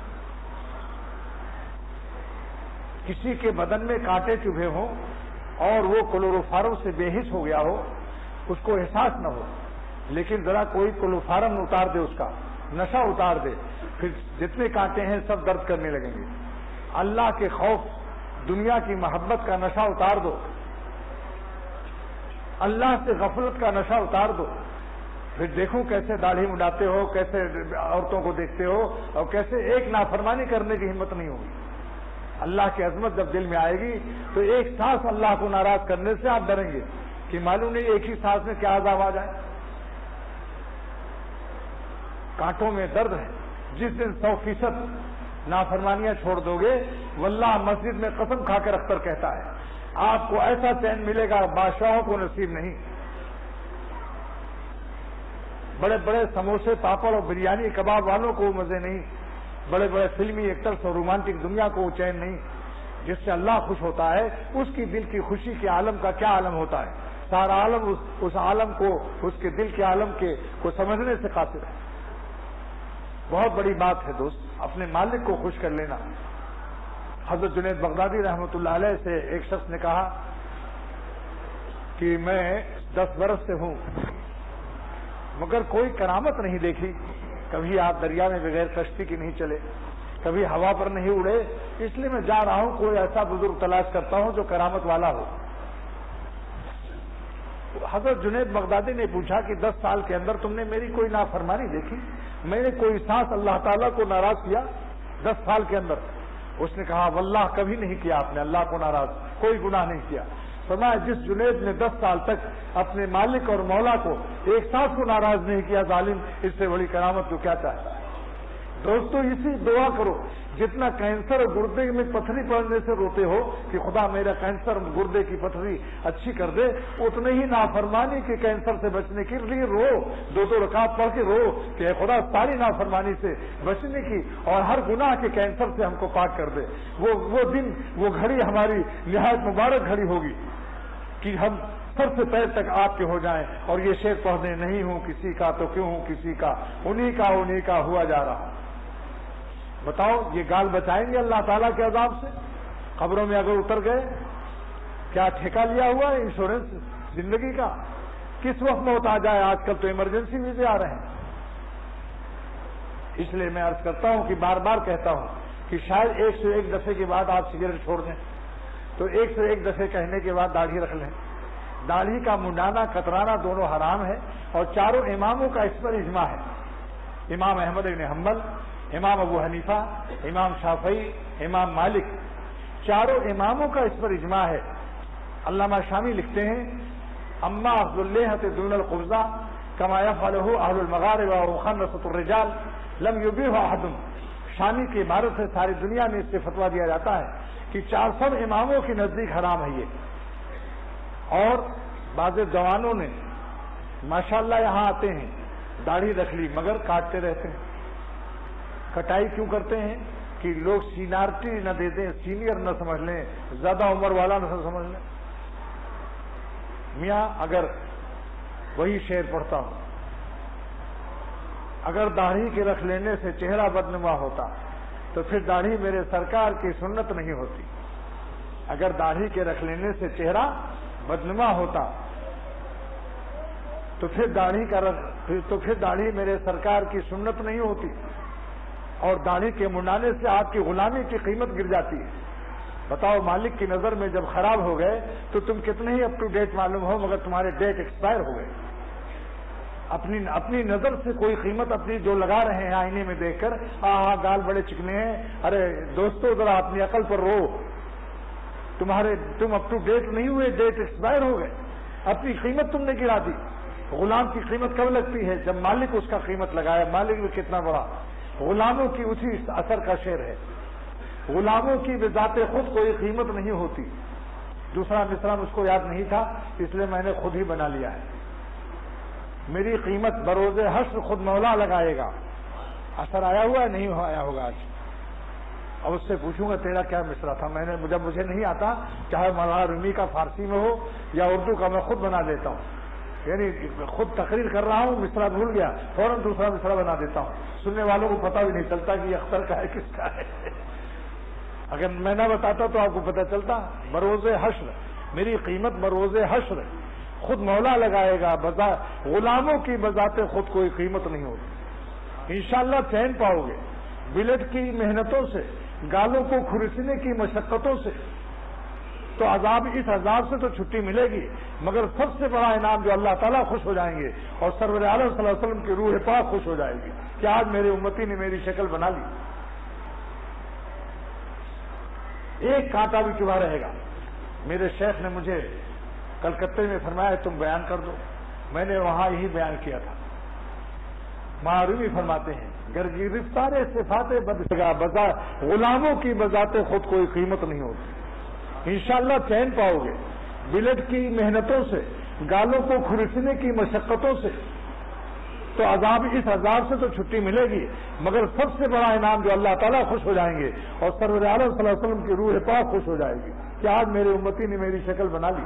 کسی کے بدن میں کانٹے چبھے ہوں اور وہ کلوروفارم سے بے حس ہو گیا ہو، اس کو احساس نہ ہو، لیکن ذرا کوئی کلوروفارم اتار دے، اس کا نشہ اتار دے، پھر جتنے کانٹے ہیں سب درد کرنے لگیں گے. اللہ کے خوف، دنیا کی محبت کا نشہ اتار دو، اللہ سے غفلت کا نشہ اتار دو، پھر دیکھو کیسے داڑھی مڈاتے ہو، کیسے عورتوں کو دیکھتے ہو، اور کیسے ایک نافرمانی کرنے کی ہمت نہیں ہوگی. اللہ کی عظمت جب دل میں آئے گی تو ایک سانس اللہ کو ناراض کرنے سے آپ ڈریں گے کہ معلوم نہیں ایک ہی سانس میں کیا عذاب آ جائے. کانٹوں میں درد ہے. جس دن 100% نافرمانیاں چھوڑ دو گے، واللہ مسجد میں قسم کھا کر اختر کہتا ہے آپ کو ایسا چین ملے گا بادشاہوں کو نصیب نہیں. بڑے بڑے سموسے، پاپڑ اور بریانی کباب والوں کو مزے نہیں، بڑے بڑے فلمی ایکٹرس اور رومانٹک دنیا کو چین نہیں. جس سے اللہ خوش ہوتا ہے اس کی دل کی خوشی کے عالم کا کیا عالم ہوتا ہے. سارا عالم اس عالم کو، اس کے دل کے عالم کو سمجھنے سے قاصر ہے. بہت بڑی بات ہے دوست اپنے مالک کو خوش کر لینا. حضرت جنید بغدادی رحمۃ اللہ علیہ سے ایک شخص نے کہا کہ میں 10 برس سے ہوں مگر کوئی کرامت نہیں دیکھی. کبھی آپ دریا میں بغیر کشتی کی نہیں چلے، کبھی ہوا پر نہیں اڑے، اس لیے میں جا رہا ہوں کوئی ایسا بزرگ تلاش کرتا ہوں جو کرامت والا ہو. حضرت جنید بغدادی نے پوچھا کہ 10 سال کے اندر تم نے میری کوئی نافرمانی دیکھی؟ میں نے کوئی سانس اللہ تعالیٰ کو ناراض کیا 10 سال کے اندر؟ اس نے کہا واللہ کبھی نہیں کیا آپ نے اللہ کو ناراض، کوئی گناہ نہیں کیا. فرمایا جس جنید نے 10 سال تک اپنے مالک اور مولا کو ایک سانس کو ناراض نہیں کیا، ظالم اس سے بڑی کرامت کو کیا چاہتا ہے. دوستو اسی دعا کرو، جتنا کینسر اور گردے میں پتھری پڑنے سے روتے ہو کہ خدا میرا کینسر گردے کی پتھری اچھی کر دے، اتنے ہی نافرمانی کے کینسر سے بچنے کے لیے رو، 2 رکعت پڑھ کے رو کہ اے خدا ساری نافرمانی سے بچنے کی اور ہر گناہ کے کینسر سے ہم کو پاک کر دے. وہ دن، وہ گھڑی ہماری نہایت مبارک گھڑی ہوگی کہ ہم سر سے پیر تک آپ کے ہو جائیں اور یہ شعر پڑھنے نہیں ہوں کسی کا تو کیوں ہوں کسی کا، انہی کا ہوا جا رہا. بتاؤ یہ گال بچائیں گے اللہ تعالیٰ کے عذاب سے؟ قبروں میں اگر اتر گئے کیا ٹھیکہ لیا ہوا ہے انشورنس زندگی کا؟ کس وقت موت آ جائے. آج کل تو ایمرجنسی ویزے آ رہے ہیں. اس لیے میں عرض کرتا ہوں کہ بار بار کہتا ہوں کہ شاید 101 دفعے کے بعد آپ سگریٹ چھوڑ دیں تو 101 دفعے کہنے کے بعد داڑھی رکھ لیں. داڑھی کا منڈانا کترانا دونوں حرام ہے اور چاروں اماموں کا اس پر اجماع ہے. امام احمد بن حنبل، امام ابو حنیفہ، امام شافعی، امام مالک، چاروں اماموں کا اس پر اجماع ہے. علامہ شامی لکھتے ہیں اما افضل اللحیۃ دون القبضہ کما یفعلہ اہل المغارب ومخنثۃ الرجال لم یبیہ احد. شامی کی عبارت سے ساری دنیا میں اس سے فتویٰ دیا جاتا ہے کہ 400 اماموں کے نزدیک حرام ہے یہ. اور بعض جوانوں نے ماشاءاللہ یہاں آتے ہیں داڑھی رکھ لی مگر کاٹتے رہتے ہیں. کٹائی کیوں کرتے ہیں؟ کہ لوگ سینیارٹی نہ دے دیں، سینئر نہ سمجھ لیں، زیادہ عمر والا نہ سمجھ لیں. میاں اگر وہی شعر پڑھتا ہوں، اگر داڑھی کے رکھ لینے سے چہرہ بدنما ہوتا تو پھر داڑھی میرے سرکار کی سنت نہیں ہوتی. اگر داڑھی کے رکھ لینے سے چہرہ بدنما ہوتا تو پھر داڑھی میرے سرکار کی سنت نہیں ہوتی. اور داڑھی کے منڈانے سے آپ کی غلامی کی قیمت گر جاتی ہے. بتاؤ مالک کی نظر میں جب خراب ہو گئے تو تم کتنے ہی اپ ٹو ڈیٹ معلوم ہو مگر تمہارے ڈیٹ ایکسپائر ہو گئے. اپنی نظر سے کوئی قیمت اپنی جو لگا رہے ہیں آئینے میں دیکھ کر، ہاں گال بڑے چکنے ہیں. ارے دوستو ذرا اپنی عقل پر رو، تم اپ ٹو ڈیٹ نہیں ہوئے، ڈیٹ ایکسپائر ہو گئے. اپنی قیمت تم نے گرا دی. غلام کی قیمت کب لگتی ہے؟ جب مالک اس کا قیمت لگایا. مالک بھی کتنا بڑا. غلاموں کی اسی اثر کا شعر ہے. غلاموں کی بذات خود کوئی قیمت نہیں ہوتی. دوسرا مصرع مجھ کو یاد نہیں تھا اس لیے میں نے خود ہی بنا لیا ہے. میری قیمت بروز حشر خود مولا لگائے گا. اثر آیا ہوا ہے؟ نہیں آیا ہوگا آج. اب اس سے پوچھوں گا تیرا کیا مصرع تھا، جب مجھے نہیں آتا، چاہے مولانا رومی کا فارسی میں ہو یا اردو کا، میں خود بنا دیتا ہوں، یعنی خود تقریر کر رہا ہوں، مصرع بھول گیا فوراً دوسرا مصرع بنا دیتا ہوں، سننے والوں کو پتہ بھی نہیں چلتا کہ یہ اختر کا ہے کس کا ہے۔ اگر میں نہ بتاتا تو آپ کو پتہ چلتا۔ بروز حشر میری قیمت بروز حشر خود مولا لگائے گا، غلاموں کی بذات خود کوئی قیمت نہیں ہوتی۔ انشاءاللہ چین پاؤ گے، بلٹ کی محنتوں سے، گالوں کو کھرچنے کی مشقتوں سے تو اس عذاب سے تو چھٹی ملے گی، مگر سب سے بڑا انعام جو اللہ تعالیٰ خوش ہو جائیں گے اور سرور عالم صلی اللہ علیہ وسلم کی روح پاک خوش ہو جائے گی کہ آج میرے امتی نے میری شکل بنا لی، ایک کانٹا بھی چبھا رہے گا۔ میرے شیخ نے مجھے کلکتے میں فرمایا تم بیان کر دو، میں نے وہاں یہی بیان کیا تھا۔ معروی فرماتے ہیں گر گرفتار صفات غلاموں کی بذات خود کوئی قیمت نہیں ہوتی۔ انشاءاللہ چین پاؤ گے، بلٹ کی محنتوں سے، گالوں کو کھرچنے کی مشقتوں سے تو اس عذاب سے تو چھٹی ملے گی، مگر سب سے بڑا انعام جو اللہ تعالیٰ خوش ہو جائیں گے اور سرور عالم صلی اللہ علیہ وسلم کی روح پاک خوش ہو جائے گی کہ آج میرے امتی نے میری شکل بنا لی،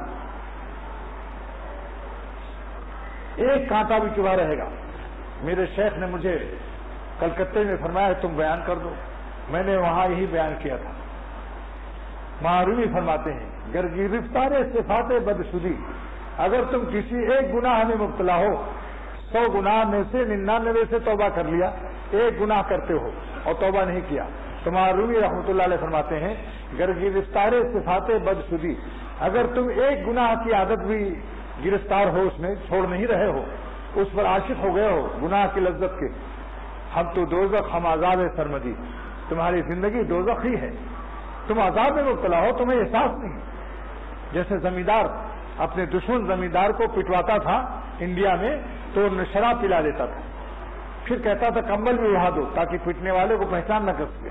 ایک کانٹا بھی چبھا رہے گا۔ میرے شیخ نے مجھے کلکتے میں فرمایا تم بیان کر دو، میں نے وہاں یہی بیان کیا تھا۔ معروی فرماتے ہیں گر گرفتار صفات بدشدی، اگر تم کسی ایک گناہ میں مبتلا ہو، 100 گناہ میں سے 99 سے توبہ کر لیا، ایک گناہ کرتے ہو اور توبہ نہیں کیا، تو معروی رحمۃ اللہ علیہ فرماتے ہیں گر گرفتار صفات بدشدی، اگر تم ایک گناہ کی عادت بھی گرفتار ہو، اس میں چھوڑ نہیں رہے ہو، اس پر عاشق ہو گئے ہو گناہ کی لذت کے، ہم تو دوزخ ہم عذاب سرمدی، تمہاری زندگی دوزخ ہی ہے، تم عذاب میں مبتلا ہو، تمہیں احساس نہیں۔ جیسے زمیندار اپنے دشمن زمیندار کو پٹواتا تھا انڈیا میں تو شراب پلا دیتا تھا، پھر کہتا تھا کمبل بھی اڑا دو تاکہ پیٹنے والے کو پہچان نہ کر سکے۔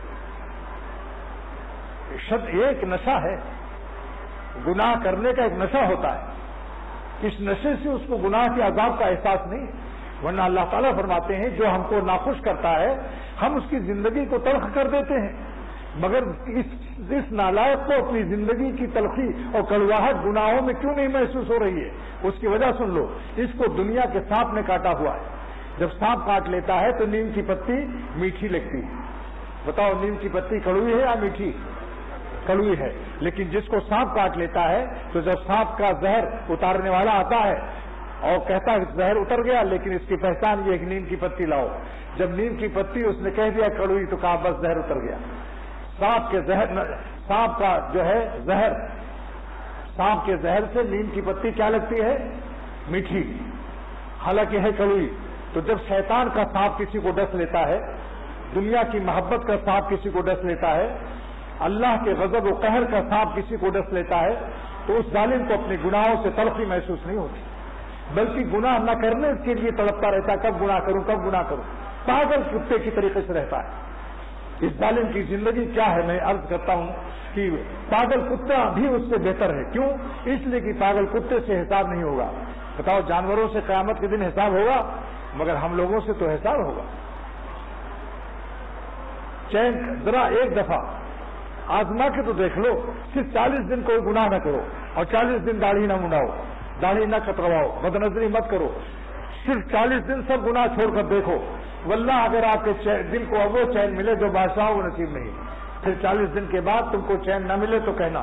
یہ ایک نشہ ہے، گناہ کرنے کا ایک نشہ ہوتا ہے، اس نشے سے اس کو گناہ کے عذاب کا احساس نہیں، ورنہ اللہ تعالیٰ فرماتے ہیں جو ہم کو ناخوش کرتا ہے ہم اس کی زندگی کو تلخ کر دیتے ہیں، مگر اس نالائق کو اپنی زندگی کی تلخی اور کڑواہٹ گناہوں میں کیوں نہیں محسوس ہو رہی ہے؟ اس کی وجہ سن لو، اس کو دنیا کے سانپ نے کاٹا ہوا ہے، جب سانپ کاٹ لیتا ہے تو نیم کی پتی میٹھی لگتی ہے، بتاؤ نیم کی پتی کڑوی ہے یا میٹھی؟ کڑوی ہے، لیکن جس کو سانپ کاٹ لیتا ہے تو جب سانپ کا زہر اتارنے والا آتا ہے اور کہتا ہے زہر اتر گیا، لیکن اس کی پہچان یہ کہ نیم کی پتی لاؤ، جب نیم کی پتی اس نے کہہ دیا کڑوی تو کہا بس زہر اتر گیا۔ سانپ کا جو ہے زہر، سانپ کے زہر سے نیم کی پتی کیا لگتی ہے؟ میٹھی، حالانکہ ہے کڑوی۔ تو جب شیطان کا سانپ کسی کو ڈس لیتا ہے، دنیا کی محبت کا سانپ کسی کو ڈس لیتا ہے، اللہ کے غضب و قہر کا سانپ کسی کو ڈس لیتا ہے، تو اس ظالم کو اپنے گناہوں سے تلخی محسوس نہیں ہوتی، بلکہ گناہ نہ کرنے کے لیے تڑپتا رہتا ہے، کب گناہ کروں کب گناہ کروں، پاگل کتے کی طریقے سے رہتا ہے۔ اس ظالم کی زندگی کیا ہے؟ میں عرض کرتا ہوں کہ پاگل کتا بھی اس سے بہتر ہے، کیوں؟ اس لیے کہ پاگل کتے سے حساب نہیں ہوگا، بتاؤ جانوروں سے قیامت کے دن حساب ہوگا، مگر ہم لوگوں سے تو حساب ہوگا۔ چین ذرا ایک دفعہ آزما کے تو دیکھ لو، صرف 40 دن کوئی گناہ نہ کرو اور 40 دن داڑھی نہ منڈاؤ، داڑھی نہ کترواؤ، بدنظری مت کرو، صرف 40 دن سب گناہ چھوڑ کر دیکھو، واللہ اگر آپ کے دل کو وہ چین ملے جو بادشاہوں کو نصیب نہیں، پھر 40 دن کے بعد تم کو چین نہ ملے تو کہنا،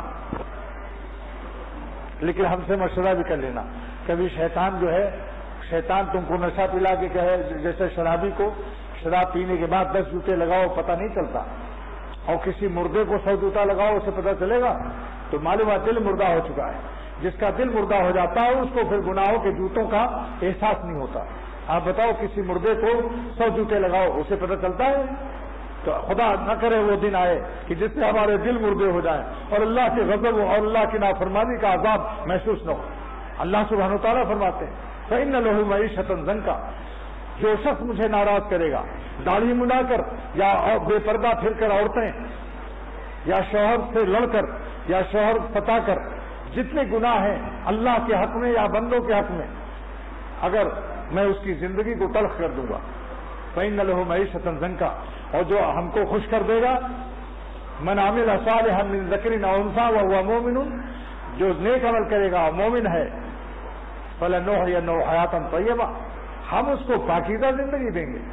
لیکن ہم سے مشورہ بھی کر لینا۔ کبھی شیطان جو ہے، شیطان تم کو نشہ پلا کے کہے، جیسے شرابی کو شراب پینے کے بعد 10 جوتے لگاؤ پتہ نہیں چلتا، اور کسی مردے کو 100 جوتا لگاؤ اسے پتہ چلے گا، تو معلوم ہے دل مردہ ہو چکا ہے۔ جس کا دل مردہ ہو جاتا ہے اس کو پھر گناہوں کے جوتوں کا احساس نہیں ہوتا۔ آپ بتاؤ کسی مردے کو 100 جوتے لگاؤ اسے پتہ چلتا ہے؟ تو خدا نہ کرے وہ دن آئے کہ جس سے ہمارے دل مردے ہو جائیں اور اللہ کے غضب اور اللہ کی نافرمانی کا عذاب محسوس نہ ہو۔ اللہ سبحانہ وتعالیٰ فرماتے ہیں فَإِنَّ لَهُ مَعِيشَةً ضَنْكًا، جو شخص مجھے ناراض کرے گا، داڑھی منڈا کر یا بے پردہ پھر کر عورتیں، یا شوہر سے لڑ کر یا شوہر ستا کر، جتنے گناہ ہیں اللہ کے حق میں یا بندوں کے حق میں، اگر میں اس کی زندگی کو تلخ کر دوں گا، فَإِنَّ لَهُ مَعِيشَةً ضَنْكًا، اور جو ہم کو خوش کر دے گا من عمل صالحا من ذکر او انثى وهو مؤمن، جو نیک عمل کرے گا مومن ہے، فلنحینہ حیاتا طیبہ، ہم اس کو پاکیزہ زندگی دیں گے۔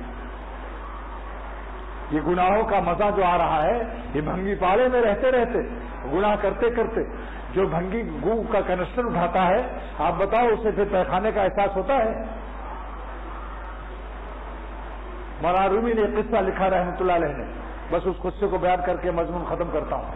یہ گناہوں کا مزہ جو آ رہا ہے، یہ بھنگی پاڑے میں رہتے رہتے، گناہ کرتے کرتے، جو بھنگی گو کا کنسٹر اٹھاتا ہے، آپ بتاؤ اسے پھر پیخانے کا احساس ہوتا ہے؟ مولانا رومی نے ایک قصہ لکھا رحمۃ اللہ علیہ نے، بس اس قصے کو بیان کر کے مضمون ختم کرتا ہوں۔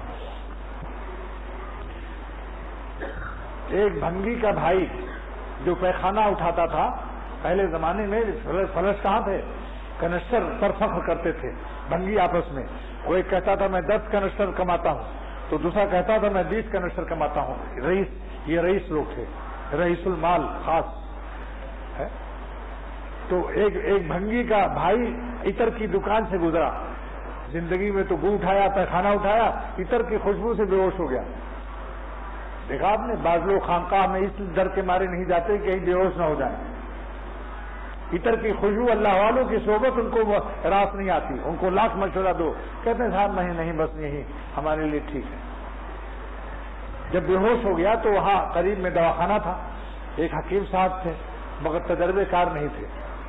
ایک بھنگی کا بھائی جو پیخانہ اٹھاتا تھا، پہلے زمانے میں فلش کہاں تھے، کنسٹر پر فخر کرتے تھے بھنگی آپس میں، وہ ایک کہتا تھا میں 10 کنسٹر کماتا ہوں، تو دوسرا کہتا تھا میں 20 کنسٹر کماتا ہوں۔ رئیس، یہ رئیس لوگ تھے، رئیس المال خاص ہے۔ تو ایک بھنگی کا بھائی عطر کی دکان سے گزرا، زندگی میں تو گو اٹھایا، پیخانہ اٹھایا، عطر کی خوشبو سے بے ہوش ہو گیا۔ دیکھا آپ نے، بعض لوگ خانقاہ میں اس ڈر کے مارے نہیں جاتے کہ کہیں بے ہوش نہ ہو جائیں۔ عطر کی خوشبو اللہ والوں کی صحبت ان کو راس نہیں آتی، ان کو لاکھ مشورہ دو، کہتے ہیں صاحب نہیں بس یہی ہمارے لیے ٹھیک ہے۔ جب بے ہوش ہو گیا تو وہاں قریب میں دواخانہ تھا، ایک حکیم صاحب تھے مگر تجربے کار نہیں تھے،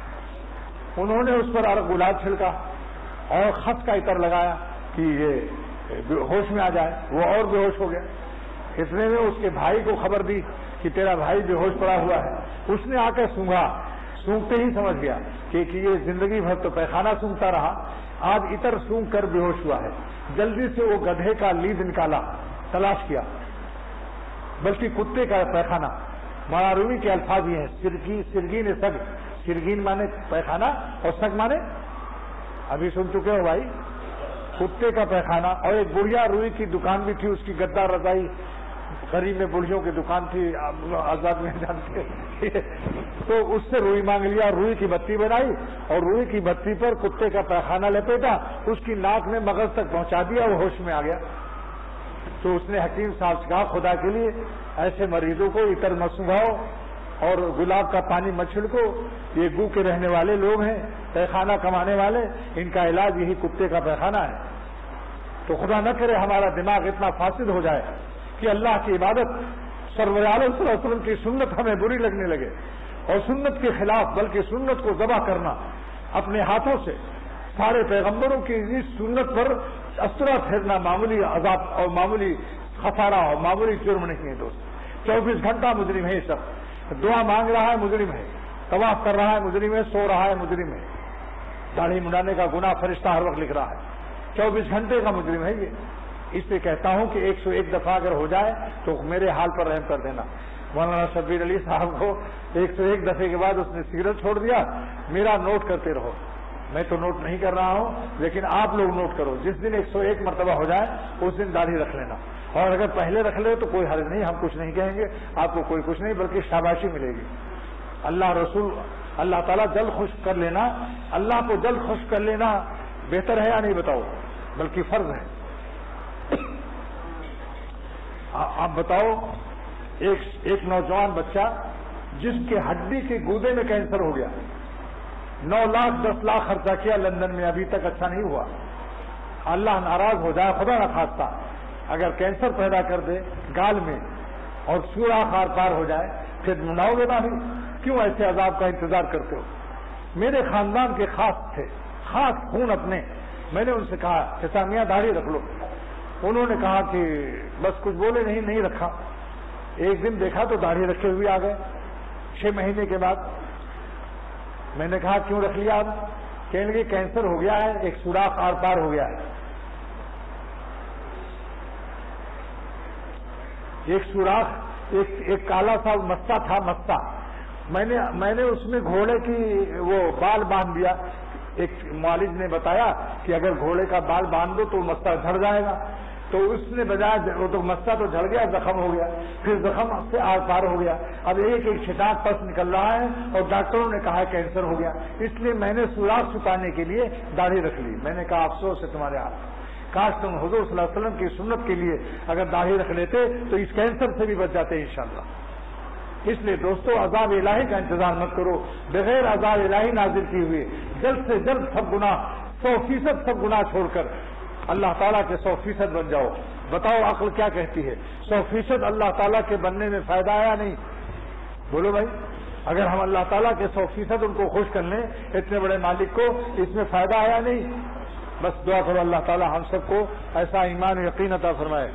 انہوں نے اس پر عرق گلاب چھڑکا اور خط کا عطر لگایا کہ یہ ہوش میں آ جائے، وہ اور بے ہوش ہو گیا۔ اتنے میں اس کے بھائی کو خبر دی کہ تیرا بھائی بے ہوش پڑا ہوا ہے، اس نے آ کے سونگھا، سونگتے ہی سمجھ گیا کہ یہ زندگی بھر تو پیخانہ سونگتا رہا، آج عطر سونگ کر بے ہوش ہوا ہے۔ جلدی سے وہ گدھے کا لید نکالا، تلاش کیا، بلکہ کتے کا پیخانہ۔ مولانا رومی کے الفاظ یہ ہیں، سرگین سگ، سرگین مانے پیخانہ اور سگ مانے ابھی سن چکے ہو بھائی، کتے کا پیخانہ۔ اور ایک بڑھیا روئی کی دکان بھی تھی، اس کی گدا رضائی، قریب میں بڑھیوں کی دکان تھی، آزاد میں جانتے تو اس سے روئی مانگ لیا، روئی کی بتی بنائی اور روئی کی بتی پر کتے کا پیخانہ لپیٹا، اس کی ناک میں مغز تک پہنچا دیا، وہ ہوش میں آ گیا۔ تو اس نے حکیم صاحب سے کہا خدا کے لیے ایسے مریضوں کو عطر مت سنگھاؤ اور گلاب کا پانی مت چھڑکو، یہ گو کے رہنے والے لوگ ہیں، پیخانہ کمانے والے، ان کا علاج یہی کتے کا پیخانہ ہے۔ تو خدا نہ کرے ہمارا دماغ اتنا فاسد ہو جائے کہ اللہ کی عبادت، سرور عالم صلی اللہ علیہ وسلم کی سنت ہمیں بری لگنے لگے، اور سنت کے خلاف بلکہ سنت کو ذبح کرنا اپنے ہاتھوں سے، سارے پیغمبروں کی اس سنت پر اسطرہ پھیرنا معمولی عذاب اور معمولی خسارہ اور معمولی جرم نہیں ہے دوست۔ 24 گھنٹہ مجرم ہے، یہ سب دعا مانگ رہا ہے مجرم ہے، طواف کر رہا ہے مجرم ہے، سو رہا ہے مجرم ہے، داڑھی منڈانے کا گناہ فرشتہ ہر وقت لکھ رہا ہے، 24 گھنٹے کا مجرم ہے یہ۔ اس سے کہتا ہوں کہ 101 دفعہ اگر ہو جائے تو میرے حال پر رحم کر دینا۔ مولانا شبیر علی صاحب کو 101 دفعے کے بعد اس نے سگریٹ چھوڑ دیا، میرا نوٹ کرتے رہو، میں تو نوٹ نہیں کر رہا ہوں لیکن آپ لوگ نوٹ کرو، جس دن 101 مرتبہ ہو جائے اس دن داڑھی رکھ لینا، اور اگر پہلے رکھ لے تو کوئی حرج نہیں، ہم کچھ نہیں کہیں گے، آپ کو کوئی کچھ نہیں بلکہ شاباشی ملے گی۔ اللہ رسول، اللہ تعالیٰ جلد خوش کر لینا، اللہ کو جلد خوش کر لینا بہتر ہے یا نہیں بتاؤ، بلکہ فرض ہے۔ آپ بتاؤ، ایک نوجوان بچہ جس کے ہڈی کے گودے میں کینسر ہو گیا، 9 لاکھ 10 لاکھ خرچہ کیا لندن میں، ابھی تک اچھا نہیں ہوا۔ اللہ ناراض ہو جائے، خدا نہ خواستہ اگر کینسر پیدا کر دے گال میں اور سوراخ آر پار ہو جائے، پھر مناؤ گے نہیں؟ کیوں ایسے عذاب کا انتظار کرتے ہو؟ میرے خاندان کے خاص تھے، خاص خون اپنے، میں نے ان سے کہا کہ میاں داڑھی رکھ لو، انہوں نے کہا کہ بس کچھ بولے نہیں رکھا۔ ایک دن دیکھا تو داڑھی رکھے ہوئے آ گئے 6 مہینے کے بعد۔ میں نے کہا کیوں رکھ لیا آپ؟ کہنے لگے کینسر ہو گیا ہے، ایک سوراخ آر پار ہو گیا ہے، ایک سوراخ، ایک کالا سا مسا تھا، مسا، میں نے اس میں گھوڑے کی وہ بال باندھ دیا۔ ایک معالج نے بتایا کہ اگر گھوڑے کا بال باندھ دو تو مسا جھڑ جائے گا، تو اس نے بجائے وہ تو مسا تو جھڑ گیا، زخم ہو گیا، پھر زخم سے آر پار ہو گیا، اب ایک چھٹاک پس نکل رہا ہے اور ڈاکٹروں نے کہا کینسر ہو گیا۔ اس لیے میں نے سوراخ چھپانے کے لیے داڑھی رکھ لی۔ میں نے کہا افسوس ہے تمہارے ہاتھ، کاش تم حضور صلی اللہ علیہ وسلم کی سنت کے لیے اگر داڑھی رکھ لیتے تو اس کینسر سے بھی بچ جاتے انشاءاللہ۔ اس لیے دوستو عذاب الہی کا انتظار مت کرو، بغیر عذاب الہی نازل کی ہوئے جلد سے جلد سب گناہ 100% سب گناہ چھوڑ کر اللہ تعالیٰ کے 100% بن جاؤ. بتاؤ عقل کیا کہتی ہے؟ 100% اللہ تعالیٰ کے بننے میں فائدہ آیا نہیں؟ بولو بھائی. اگر ہم اللہ تعالیٰ کے 100% ان کو خوش کر لیں اتنے بڑے مالک کو، اس میں فائدہ آیا نہیں؟ بس دعا کرو اللہ تعالیٰ ہم سب کو ایسا ایمان و یقین عطا فرمائے.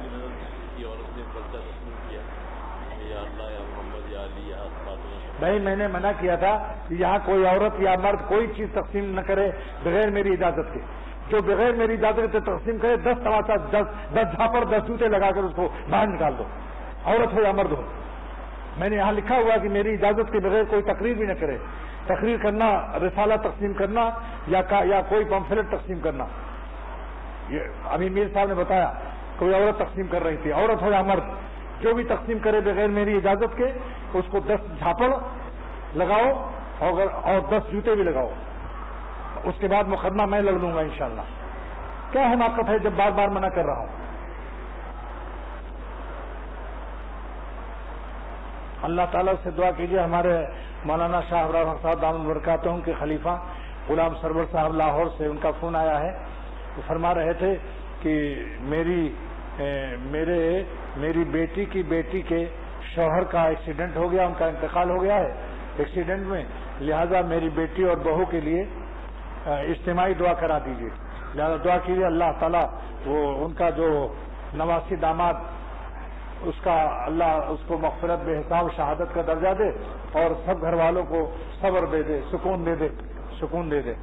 بھائی میں نے منع کیا تھا کہ یہاں کوئی عورت یا مرد کوئی چیز تقسیم نہ کرے بغیر میری اجازت کے. جو بغیر میری اجازت کے تقسیم کرے 10 تماچا 10 جھاپڑ 10 جوتے لگا کر اس کو باہر نکال دو، عورت ہو یا مرد ہو. میں نے یہاں لکھا ہوا کہ میری اجازت کے بغیر کوئی تقریر بھی نہ کرے. تقریر کرنا، رسالہ تقسیم کرنا یا کوئی پمفلٹ تقسیم کرنا. یہ ابھی میر صاحب نے بتایا کوئی عورت تقسیم کر رہی تھی، عورت ہو یا مرد جو بھی تقسیم کرے بغیر میری اجازت کے اس کو 10 جھاپڑ لگاؤ اور 10 جوتے بھی لگاؤ. اس کے بعد مقدمہ میں لڑ لوں گا انشاءاللہ. کیا حماقت ہے جب بار بار منع کر رہا ہوں. اللہ تعالیٰ سے دعا کیجیے. ہمارے مولانا شاہ ابراہیم صاحب دامت برکاتہم کے خلیفہ غلام سرور صاحب لاہور سے ان کا فون آیا ہے. وہ فرما رہے تھے کہ میری بیٹی کی بیٹی کے شوہر کا ایکسیڈنٹ ہو گیا، ان کا انتقال ہو گیا ہے ایکسیڈنٹ میں، لہذا میری بیٹی اور بہو کے لیے اجتماعی دعا کرا دیجیے. لہذا دعا کیجیے اللہ تعالیٰ وہ ان کا جو نواسی داماد اس کا اللہ اس کو مغفرت بے حساب شہادت کا درجہ دے اور سب گھر والوں کو صبر دے دے، سکون دے دے.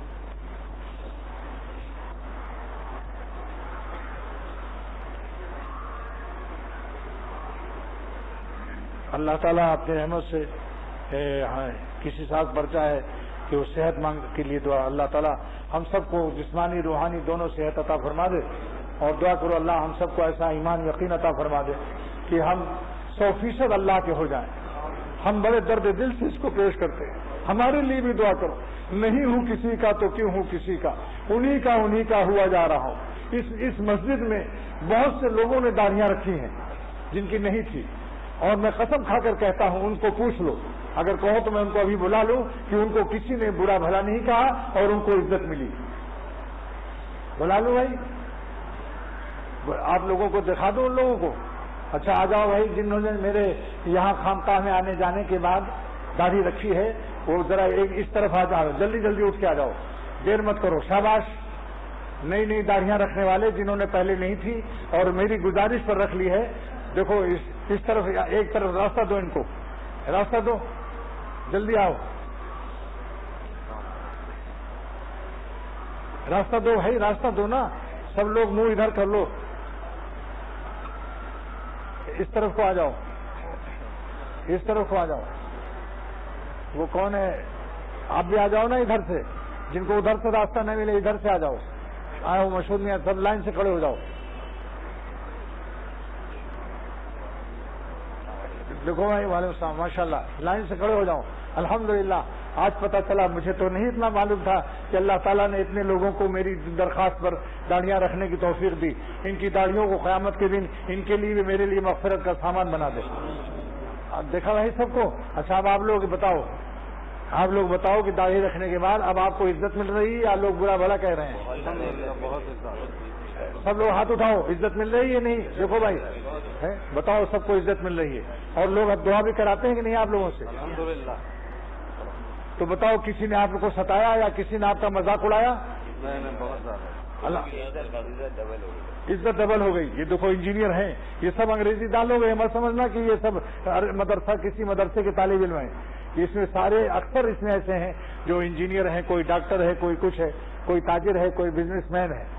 اللہ تعالیٰ اپنے رحمت سے کسی ساتھ برچا ہے کہ وہ صحت مانگ کے لیے دعا. اللہ تعالیٰ ہم سب کو جسمانی روحانی دونوں صحت عطا فرما دے. اور دعا کرو اللہ ہم سب کو ایسا ایمان یقین عطا فرما دے کہ ہم 100% اللہ کے ہو جائیں. ہم بڑے درد دل سے اس کو پیش کرتے ہیں. ہمارے لیے بھی دعا کرو. نہیں ہوں کسی کا تو کیوں ہوں کسی کا، انہی کا ہوا جا رہا ہوں. اس مسجد میں بہت سے لوگوں نے داڑھیاں رکھی ہیں جن کی نہیں تھی، اور میں قسم کھا کر کہتا ہوں ان کو پوچھ لو، اگر کہو تو میں ان کو ابھی بلا لوں کہ ان کو کسی نے برا بھلا نہیں کہا اور ان کو عزت ملی. بلا لوں بھائی، آپ لوگوں کو دکھا دو ان لوگوں کو. اچھا آ جاؤ بھائی جنہوں نے میرے یہاں خانقاہ میں آنے جانے کے بعد داڑھی رکھی ہے وہ ذرا اس طرف آ جاؤ، جلدی اٹھ کے آ جاؤ، دیر مت کرو. شاباش نئی داڑھیاں رکھنے والے جنہوں نے پہلے نہیں تھی اور میری گزارش پر رکھ لی ہے. دیکھو اس طرف ایک طرف راستہ دو، ان کو راستہ دو، جلدی آؤ، راستہ دو بھائی، راستہ دو نا. سب لوگ منہ ادھر کر لو، اس طرف کو آ جاؤ، اس طرف کو آ جاؤ. وہ کون ہے؟ آپ بھی آ جاؤ نا ادھر سے، جن کو ادھر سے راستہ نہیں ملے ادھر سے آ جاؤ. آؤ مشہور میں سب لائن سے کھڑے ہو جاؤ. دیکھو بھائی وعلیکم السلام، ماشاء اللہ لائن سے کھڑے ہو جاؤ. الحمدللہ آج پتہ چلا، مجھے تو نہیں اتنا معلوم تھا کہ اللہ تعالیٰ نے اتنے لوگوں کو میری درخواست پر داڑیاں رکھنے کی توفیق دی. ان کی داڑھیوں کو قیامت کے دن ان کے لیے بھی میرے لیے مغفرت کا سامان بنا دے. دیکھا بھائی سب کو. اچھا اب آپ لوگ بتاؤ کہ داڑھی رکھنے کے بعد اب آپ کو عزت مل رہی ہے یا لوگ برا بھلا کہہ رہے ہیں؟ سب لوگ ہاتھ اٹھاؤ، عزت مل رہی ہے نہیں؟ دیکھو بھائی بتاؤ سب کو عزت مل رہی ہے. اور لوگ اب دعا بھی کراتے ہیں کہ نہیں آپ لوگوں سے؟ الحمدللہ. تو بتاؤ کسی نے آپ کو ستایا یا کسی نے آپ کا مذاق اڑایا؟ بہت زیادہ. عزت ڈبل ہو گئی. یہ دیکھو انجینئر ہیں، یہ سب انگریزی دان لوگ ہیں، مت سمجھنا کہ یہ سب کسی مدرسے کے طالب علم ہیں. اس میں سارے اکثر اس میں ایسے ہیں جو انجینئر ہیں، کوئی ڈاکٹر ہے، کوئی کچھ ہے، کوئی تاجر ہے، کوئی بزنس مین ہے.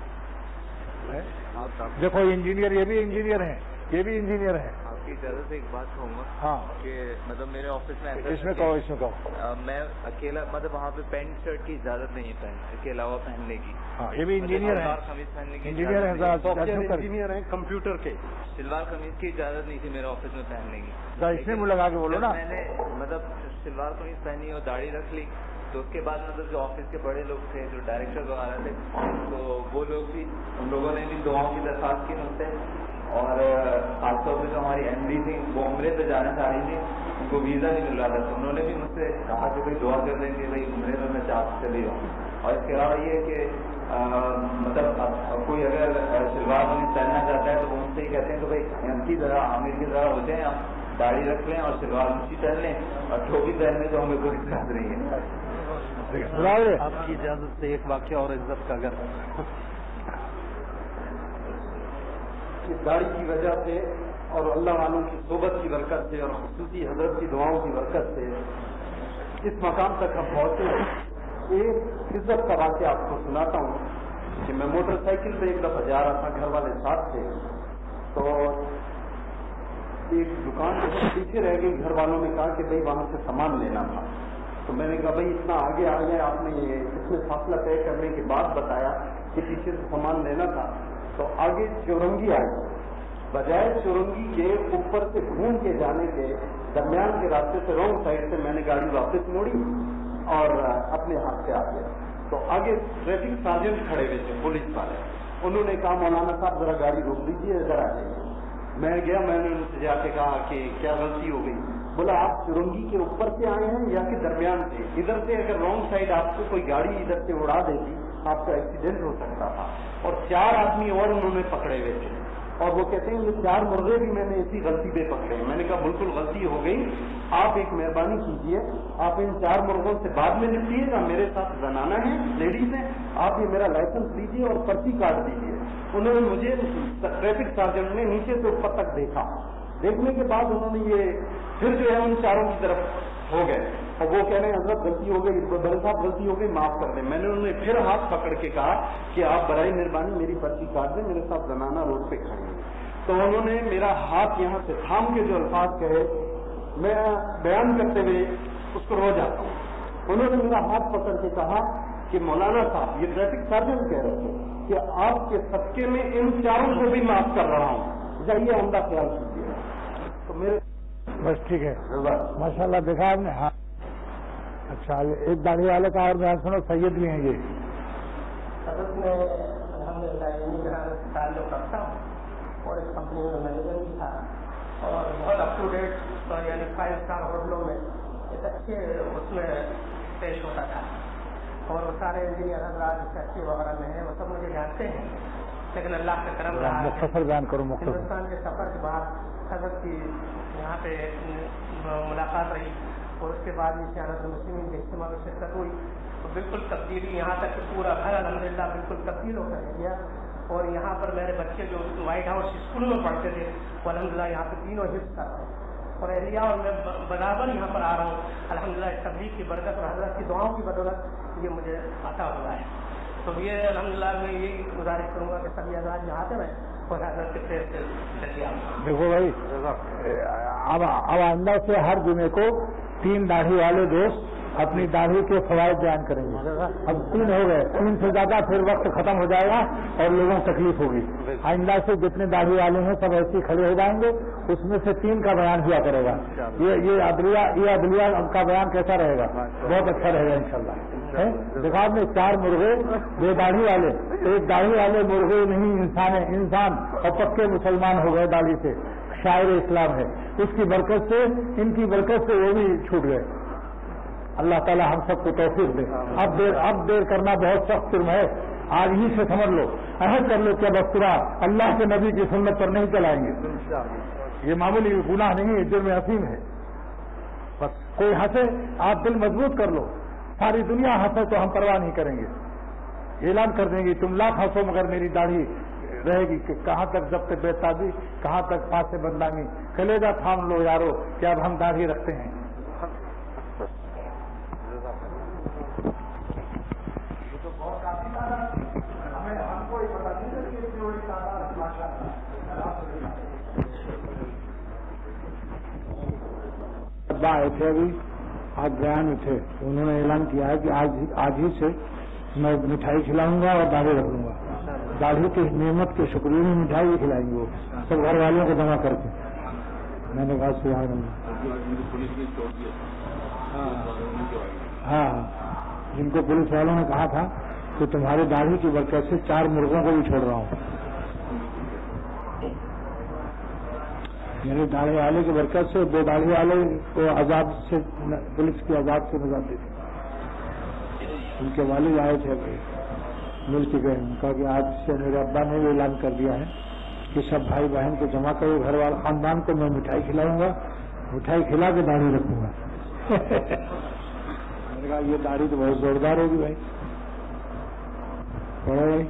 دیکھو انجینئر، یہ بھی انجینئر ہیں، یہ بھی انجینئر ہیں. آپ کی اجازت سے ایک بات کہوں گا. ہاں کہ مطلب میرے آفس میں اس میں کہو میں اکیلا، مطلب وہاں پہ پینٹ شرٹ کی اجازت نہیں ہے کے علاوہ پہننے کی. ہاں یہ بھی انجینئر ہیں، قمیض پہننے کی انجینئر ہیں کمپیوٹر کے. شلوار قمیض کی اجازت نہیں تھی میرے آفس میں پہننے کی. اس میں منہ لگا کے بولو نا. میں نے مطلب شلوار قمیض پہنی اور داڑھی رکھ لی تو اس کے بعد مطلب جو آفس کے بڑے لوگ تھے، جو ڈائریکٹر وغیرہ تھے، تو وہ لوگ بھی، ان لوگوں نے بھی دعاؤں کی درخواست کی مجھ سے. اور خاص طور پہ جو ہماری ایم ڈی تھی وہ عمرے پہ جانا چاہ رہی تھی، ان کو ویزا نہیں مل رہا تھا، تو انہوں نے بھی مجھ سے کہا کہ بھائی دعا کر دیں کہ بھائی عمرے میں چاہ چلی جاؤں. اور اس کے علاوہ یہ کہ مطلب کوئی اگر شلوار قمیض پہننا چاہتا ہے تو ان سے ہی کہتے ہیں کہ بھائی ہم کی ذرا عامر کی ذرا ہو جائیں، ہم داڑھی رکھ لیں اور شلوار اونچی پہن لیں، اور ٹوپی پہننے تو ہمیں کوئی اجازت نہیں ہے. آپ کی اجازت سے ایک واقعہ اور عزت کا اگر داڑھی کی وجہ سے اور اللہ والوں کی صحبت کی برکت سے اور خصوصی حضرت کی دعاؤں کی برکت سے اس مقام تک ہم پہنچے ہیں. ایک عزت کا واقعہ آپ کو سناتا ہوں کہ میں موٹر سائیکل پہ ایک دفعہ جا رہا تھا، گھر والے ساتھ تھے، تو ایک دکان پیچھے رہ گئی. گھر والوں نے کہا کہ بھائی وہاں سے سامان لینا تھا. تو میں نے کہا بھائی اتنا آگے آ گئے، آپ نے اس میں فاصلہ طے کرنے کے بعد بتایا کہ پیچھے سے سامان لینا تھا. تو آگے چورنگی آئی، بجائے چورنگی کے اوپر سے گھوم کے جانے کے درمیان کے راستے سے رونگ سائڈ سے میں نے گاڑی واپس موڑی اور اپنے ہاتھ سے آ گیا. تو آگے ٹریفک سارجنٹ کھڑے ہوئے تھے، پولیس والے. انہوں نے کہا مولانا صاحب ذرا گاڑی روک دیجیے، ادھر آ جائیے. میں گیا، میں نے ان سے جا کے کہا کہ کیا غلطی ہو گئی. بولا آپ چورنگی کے اوپر سے آئے ہیں یا کہ درمیان سے؟ ادھر سے اگر رانگ سائڈ آپ کو کوئی گاڑی ادھر سے اڑا دیتی آپ کا ایکسیڈنٹ ہو سکتا تھا. اور 4 آدمی اور انہوں نے پکڑے ہوئے تھے، اور وہ کہتے ہیں یہ 4 مرغے بھی میں نے اسی غلطی پہ پکڑے. میں نے کہا بالکل غلطی ہو گئی، آپ ایک مہربانی کیجیے، آپ ان 4 مرغوں سے بعد میں نپٹیے گا، میرے ساتھ زنانہ ہیں، لیڈیز ہیں، آپ یہ میرا لائسنس دیجیے اور پرچی کاٹ دیجیے. انہوں نے مجھے ٹریفک سارجنٹ نے نیچے سے اوپر تک دیکھا. دیکھنے کے بعد انہوں نے یہ پھر جو ہے ان 4 کی طرف ہو گئے اور وہ کہہ رہے ہیں حضرت غلطی ہو گئی، بڑے صاحب غلطی ہو گئی، معاف کر دیں. میں نے انہوں نے پھر ہاتھ پکڑ کے کہا کہ آپ برائے مہربانی میری پرچی کاٹ دیں، میرے ساتھ زنانہ روڈ پہ کھڑی ہے. تو انہوں نے میرا ہاتھ یہاں سے تھام کے جو الفاظ کہے میں بیان کرتے ہوئے اس کو رو جاتا ہوں. انہوں نے میرا ہاتھ پکڑ کے کہا کہ مولانا صاحب، یہ ٹریفک سارجنٹ کہہ رہے تھے کہ آپ کے صدقے میں ان 4 کو بھی معاف کر رہا ہوں، جائیے عمدہ خیال کیجیے. تو میرے بس ٹھیک ہے، ماشاء اللہ. دیکھا آپ نے؟ ہاں اچھا. ایک داڑھی والے کا اور بیان سنو، سید بھی ہیں یہ. حضرت میں الحمدللہ تعلق رکھتا ہوں اور اس کمپنی میں مینیجر بھی تھا اور بہت اپ ٹو ڈیٹ یعنی 5 اسٹار ہوٹلوں میں ایک اچھے اس میں پیش ہوتا تھا. اور وہ سارے انجینئر حضرات فیکٹری وغیرہ میں ہیں، وہ سب مجھے جانتے ہیں. لیکن اللہ کا کرم رہا مختصر بیان کرو. ہندوستان کے سفر کے بعد حضرت کی یہاں پہ ملاقات رہی اور اس کے بعد سیانت المسلمین کے اجتماع میں شرکت ہوئی تو بالکل تبدیلی، یہاں تک کہ پورا گھر الحمدللہ بالکل تبدیل ہو کر گیا. اور یہاں پر میرے بچے جو وائٹ ہاؤس اسکول میں پڑھتے تھے وہ الحمدللہ یہاں پہ تینوں حفظ کر رہے ہیں اور اہلیہ اور میں برابر یہاں پر آ رہا ہوں. الحمدللہ اس تبلیغ کی برکت اور حضرت کی دعاؤں کی بدولت یہ مجھے عطا ہوا ہے. تو یہ الحمدللہ میں یہی گزارش کروں گا کہ سبھی حضرات یہاں آتے رہیں اور حضرت کے پیر سے چلیے. دیکھو بھائی، اب آئندہ سے ہر جمعے کو 3 داڑھی والے دوست اپنی داڑھی کے فوائد بیان کریں گے. اب 3 ہو گئے، 3 سے زیادہ پھر وقت ختم ہو جائے گا اور لوگوں کو تکلیف ہوگی. آئندہ سے جتنے داڑھی والے ہیں سب ایسے کھڑے ہو جائیں گے، اس میں سے 3 کا بیان ہوا کرے گا. یہ عدلیہ کا بیان کیسا رہے گا؟ بہت اچھا رہے گا انشاءاللہ. دیکھا آپ نے 4 مرغے بے داڑھی والے، ایک داڑھی والے مرغے نہیں انسان ہے، انسان اور پکے مسلمان ہو گئے داڑھی سے. شاعر اسلام ہے، اس کی برکت سے، ان کی برکت سے وہ بھی چھوٹ گئے. اللہ تعالی ہم سب کو توفیق دے. اب دیر کرنا بہت سخت جرم ہے. آج ہی سے سمجھ لو، عہد کر لو کہ بسترا اللہ کے نبی کی سنت پر نہیں چلائیں گے. یہ معمولی گناہ نہیں ہے، جرم عظیم ہے. بس کوئی ہنسے آپ دل مضبوط کر لو، ساری دنیا ہنسے تو ہم پرواہ نہیں کریں گے. اعلان کر دیں گے تم لاکھ ہنسو مگر میری داڑھی رہے گی. کہ کہاں تک ضبط بے تابی، کہاں تک پاس بدنامی. کلیجہ تھام لو یارو کہ اب ہم داڑھی رکھتے ہیں. آئے تھے ابھی آج بیان میں تھے، انہوں نے اعلان کیا ہے کہ آج ہی سے میں مٹھائی کھلاؤں گا اور داڑھی رکھ لوں گا. داڑھی کی نعمت کے شکریہ میں مٹھائی بھی کھلائیں گے وہ سب گھر والوں کو جمع کر کے. میں نے کہا سبحان اللہ. ہاں، جن کو پولیس والوں نے کہا تھا کہ تمہاری داڑھی کی برکت سے 4 مرغوں کو بھی چھوڑ رہا ہوں. میرے داڑھی والے کی برکت سے 2 داڑھی والے کو عذاب سے، پولیس کے عذاب سے نجات دی تھی. ان کے والد آئے تھے ابھی. مل کے گئے. کہا کہ آج سے میرے ابا نے بھی اعلان کر دیا ہے کہ سب بھائی بہن کو جمع کرو, گھر والے خاندان کو میں مٹھائی کھلاؤں گا, مٹھائی کھلا کے داڑھی رکھوں گا. میں نے کہا یہ داڑھی تو بہت زوردار ہوگی بھائی. پڑھو بھائی.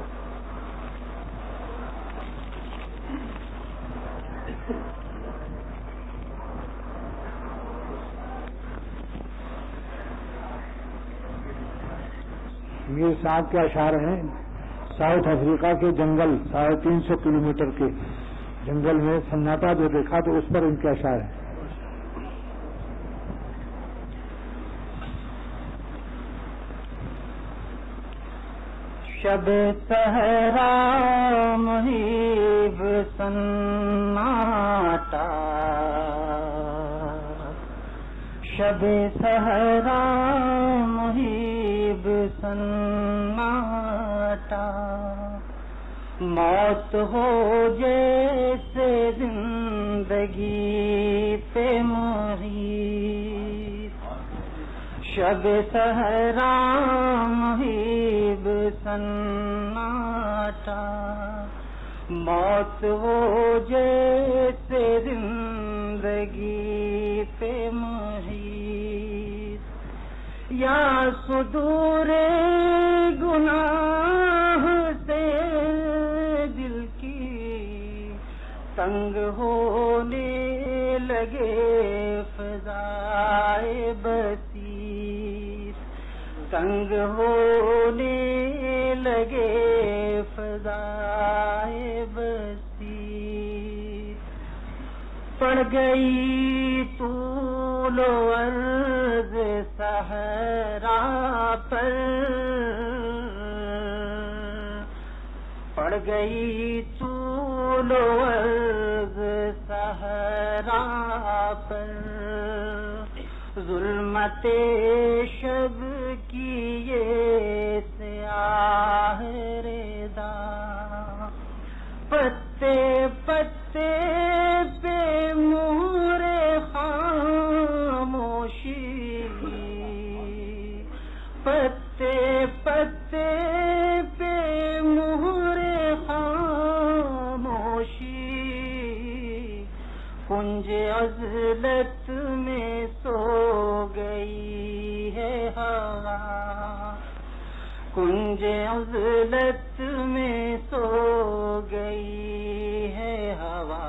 میر صاحب کے اشعار ہیں. ساؤتھ افریقہ کے جنگل 350 کلومیٹر کے جنگل میں سناٹا جو دیکھا تو اس پر ان کے اشعار ہیں. شب صحرا محیب سناٹا, شب صحرا محیب سناٹا, موت ہو جیسے زندگی پہ محیط. شب صحرا محیب سناٹا, موت ہو جیسے زندگی پہ محیط. یا صدور گناہ سے دل کی تنگ ہونے لگے فضائے بصیر, تنگ ہونے لگے فضائے بصیر. پڑ گئی طول و عرض صحرا پر, پڑ گئی طول و عرض صحرا پر. ظلمت شب کی یہ سیاہ ردا, پتے پتے پہ مہر خاموشی, پتے پتے پہ مہر خاموشی. کنج عزلت میں سو گئی ہے ہوا, کنج عزلت میں سو گئی ہے ہوا.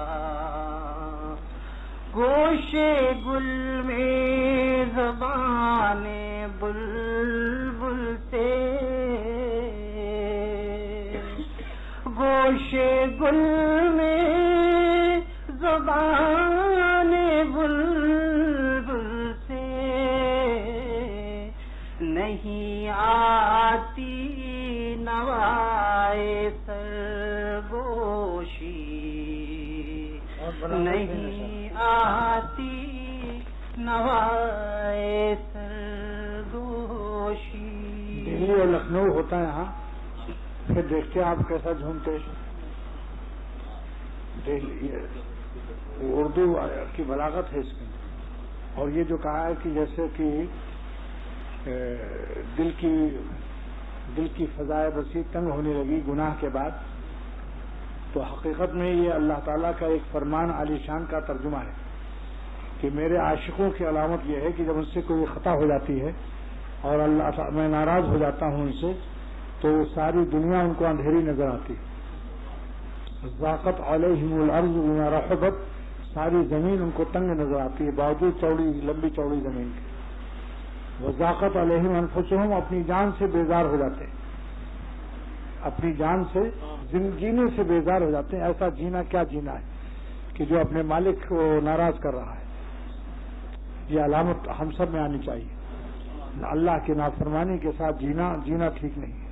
گوشے گل میں زبان بلبل سے, گوشے گل میں زبان بلبل سے نہیں آتی نوائے سرگوشی, نہیں آتی نوائے سرگوشی. دلی اور لکھنؤ ہوتا ہے یہاں, پھر دیکھتے آپ کیسا جھومتے. اردو کی بلاغت ہے اس میں. اور یہ جو کہا ہے کہ جیسے کہ دل کی فضائے بسی تنگ ہونے لگی گناہ کے بعد, تو حقیقت میں یہ اللہ تعالیٰ کا ایک فرمان عالی شان کا ترجمہ ہے کہ میرے عاشقوں کی علامت یہ ہے کہ جب ان سے کوئی خطا ہو جاتی ہے اور میں ناراض ہو جاتا ہوں ان سے, تو ساری دنیا ان کو اندھیری نظر آتی. ضاقت علیہم الارض بما رحبت, ساری زمین ان کو تنگ نظر آتی ہے باوجود لمبی چوڑی زمین کی. وضاقت علیہم انفسہم, اپنی جان سے بیزار ہو جاتے ہیں, اپنی جان سے جینے سے بیزار ہو جاتے ہیں. ایسا جینا کیا جینا ہے کہ جو اپنے مالک کو ناراض کر رہا ہے. یہ علامت ہم سب میں آنی چاہیے. اللہ کی نافرمانی کے ساتھ جینا ٹھیک نہیں ہے.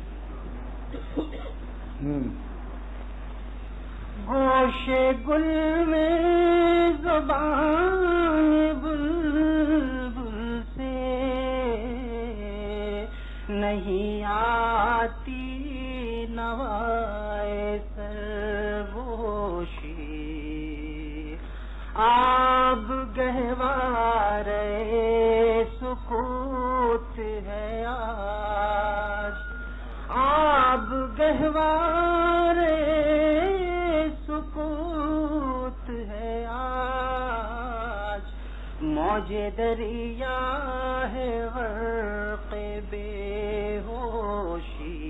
گوشے گل میں زبان بلبل سے نہیں آتی نوائے سرگوشی. آب گہوارے سکوت ہے آج, موج دریا ہے غرق بے ہوشی،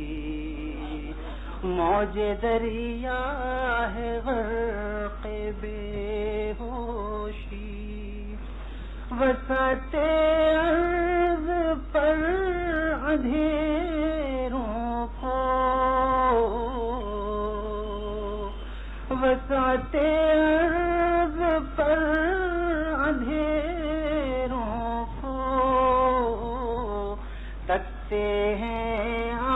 موج دریا ہے غرق بے ہوشی، وسعت عرض پر اندھیروں کو، وسعت عرض پر اندھیروں کو، تکتے ہیں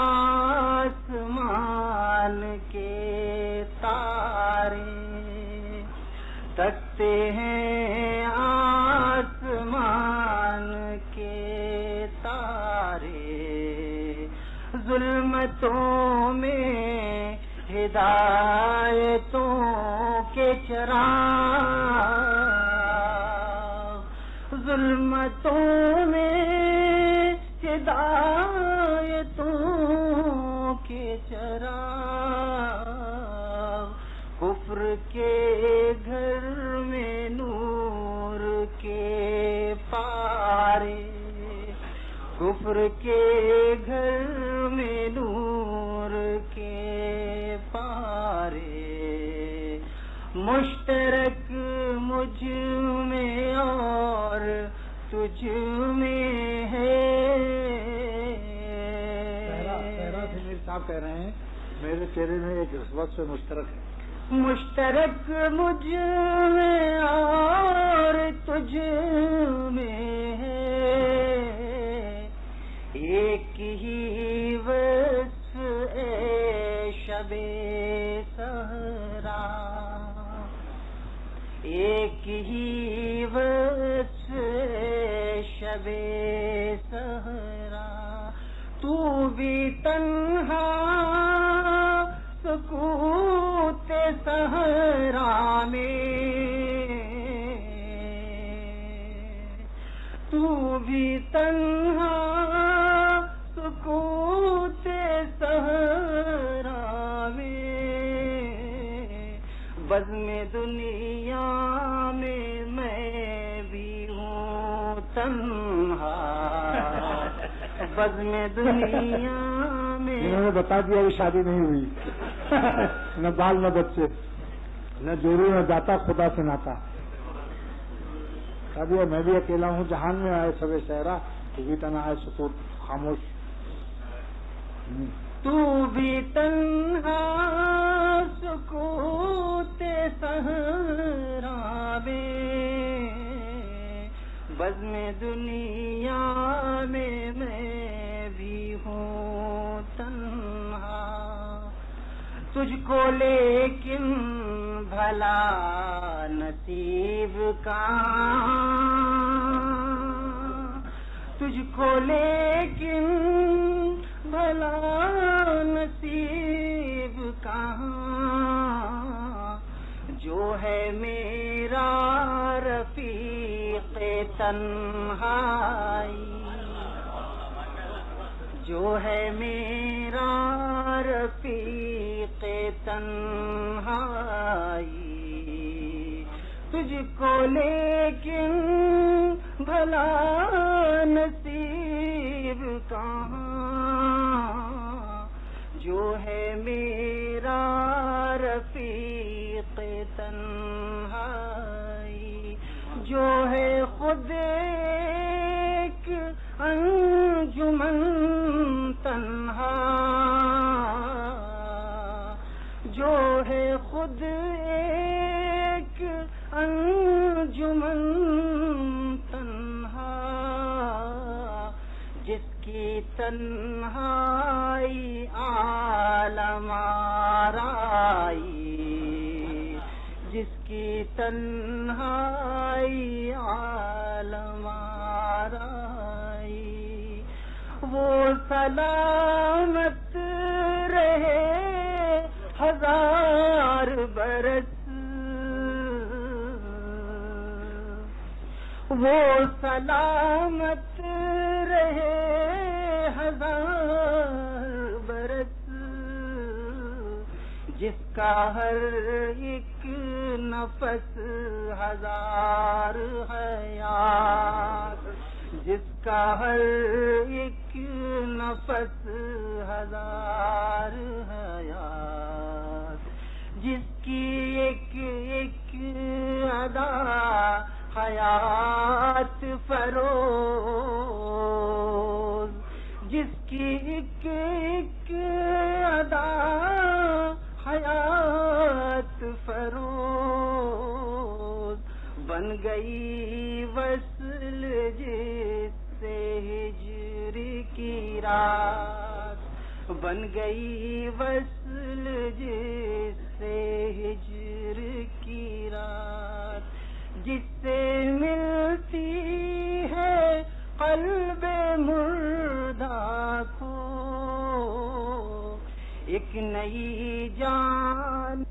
آسمان کے تارے، تکتے ہیں آسمان کے تارے، ظلمتوں میں ہدایتوں کے چراغ، ظلمتوں میں ہدایتوں کے چراغ، کفر کے گھر میں نور کے پارے، کفر کے گھر میں نور کے پارے، مشترک مجھ میں اور تجھ میں ہے۔ صحرا سے میرے صاحب کہہ رہے ہیں میرے چہرے میں ایک رسوت سے مشترک ہے، مشترک مجھ میں اور تجھ میں ہے، ایک ہی وصف اے شب صحرا، ایک ہی وصف اے شب صحرا، تو بھی تنہا سکوت صحرا میں، تو بھی تنہا سکوت صحرا میں، بزم دنیا میں بھی ہوں تنہا، بزم دنیا میں۔ انہوں نے بتا دیا کہ شادی نہیں ہوئی، نہ بال نہ بچے، نہ جوڑی نہ داتا، خدا سے ناتا، کہا دیا میں بھی اکیلا ہوں جہان میں، آئے سب صحرا تو بھی تنہا ہے سکوت خاموش، تو بھی تنہا سکوت صحرا میں، بزم دنیا میں بھی ہوں تنہا، تجھ کو لیکن بھلا نصیب کہاں، تجھ کو لیکن بھلا نصیب کہاں، جو ہے میرا رفیق تنہائی، جو ہے میرا رفیق تنہائی، تجھ کو لیکن بھلا نصیب کہاں، جو ہے میرا رفیق تنہائی، جو ہے خود ایک انجمن تنہا، جو ہے خود ایک انجمن تنہا، جس کی تنہائی عالم آرائی، جس کی تنہائی عالم آرائی، وہ سلامت رہے ہزار برس، وہ سلامت رہے ہزار برس، جس کا ہر ایک نفس ہزار حیات، جس کا ہر ایک نفس ہزار حیات، جس کی ایک ایک ادا حیات فروز، جس کی ایک ایک ادا حیات فروز، بن گئی وصل جس سے ہجر کی رات، بن گئی وصل جس سے ہجر کی رات، جس سے ملتی ہے قلب مردہ کو ایک نئی جان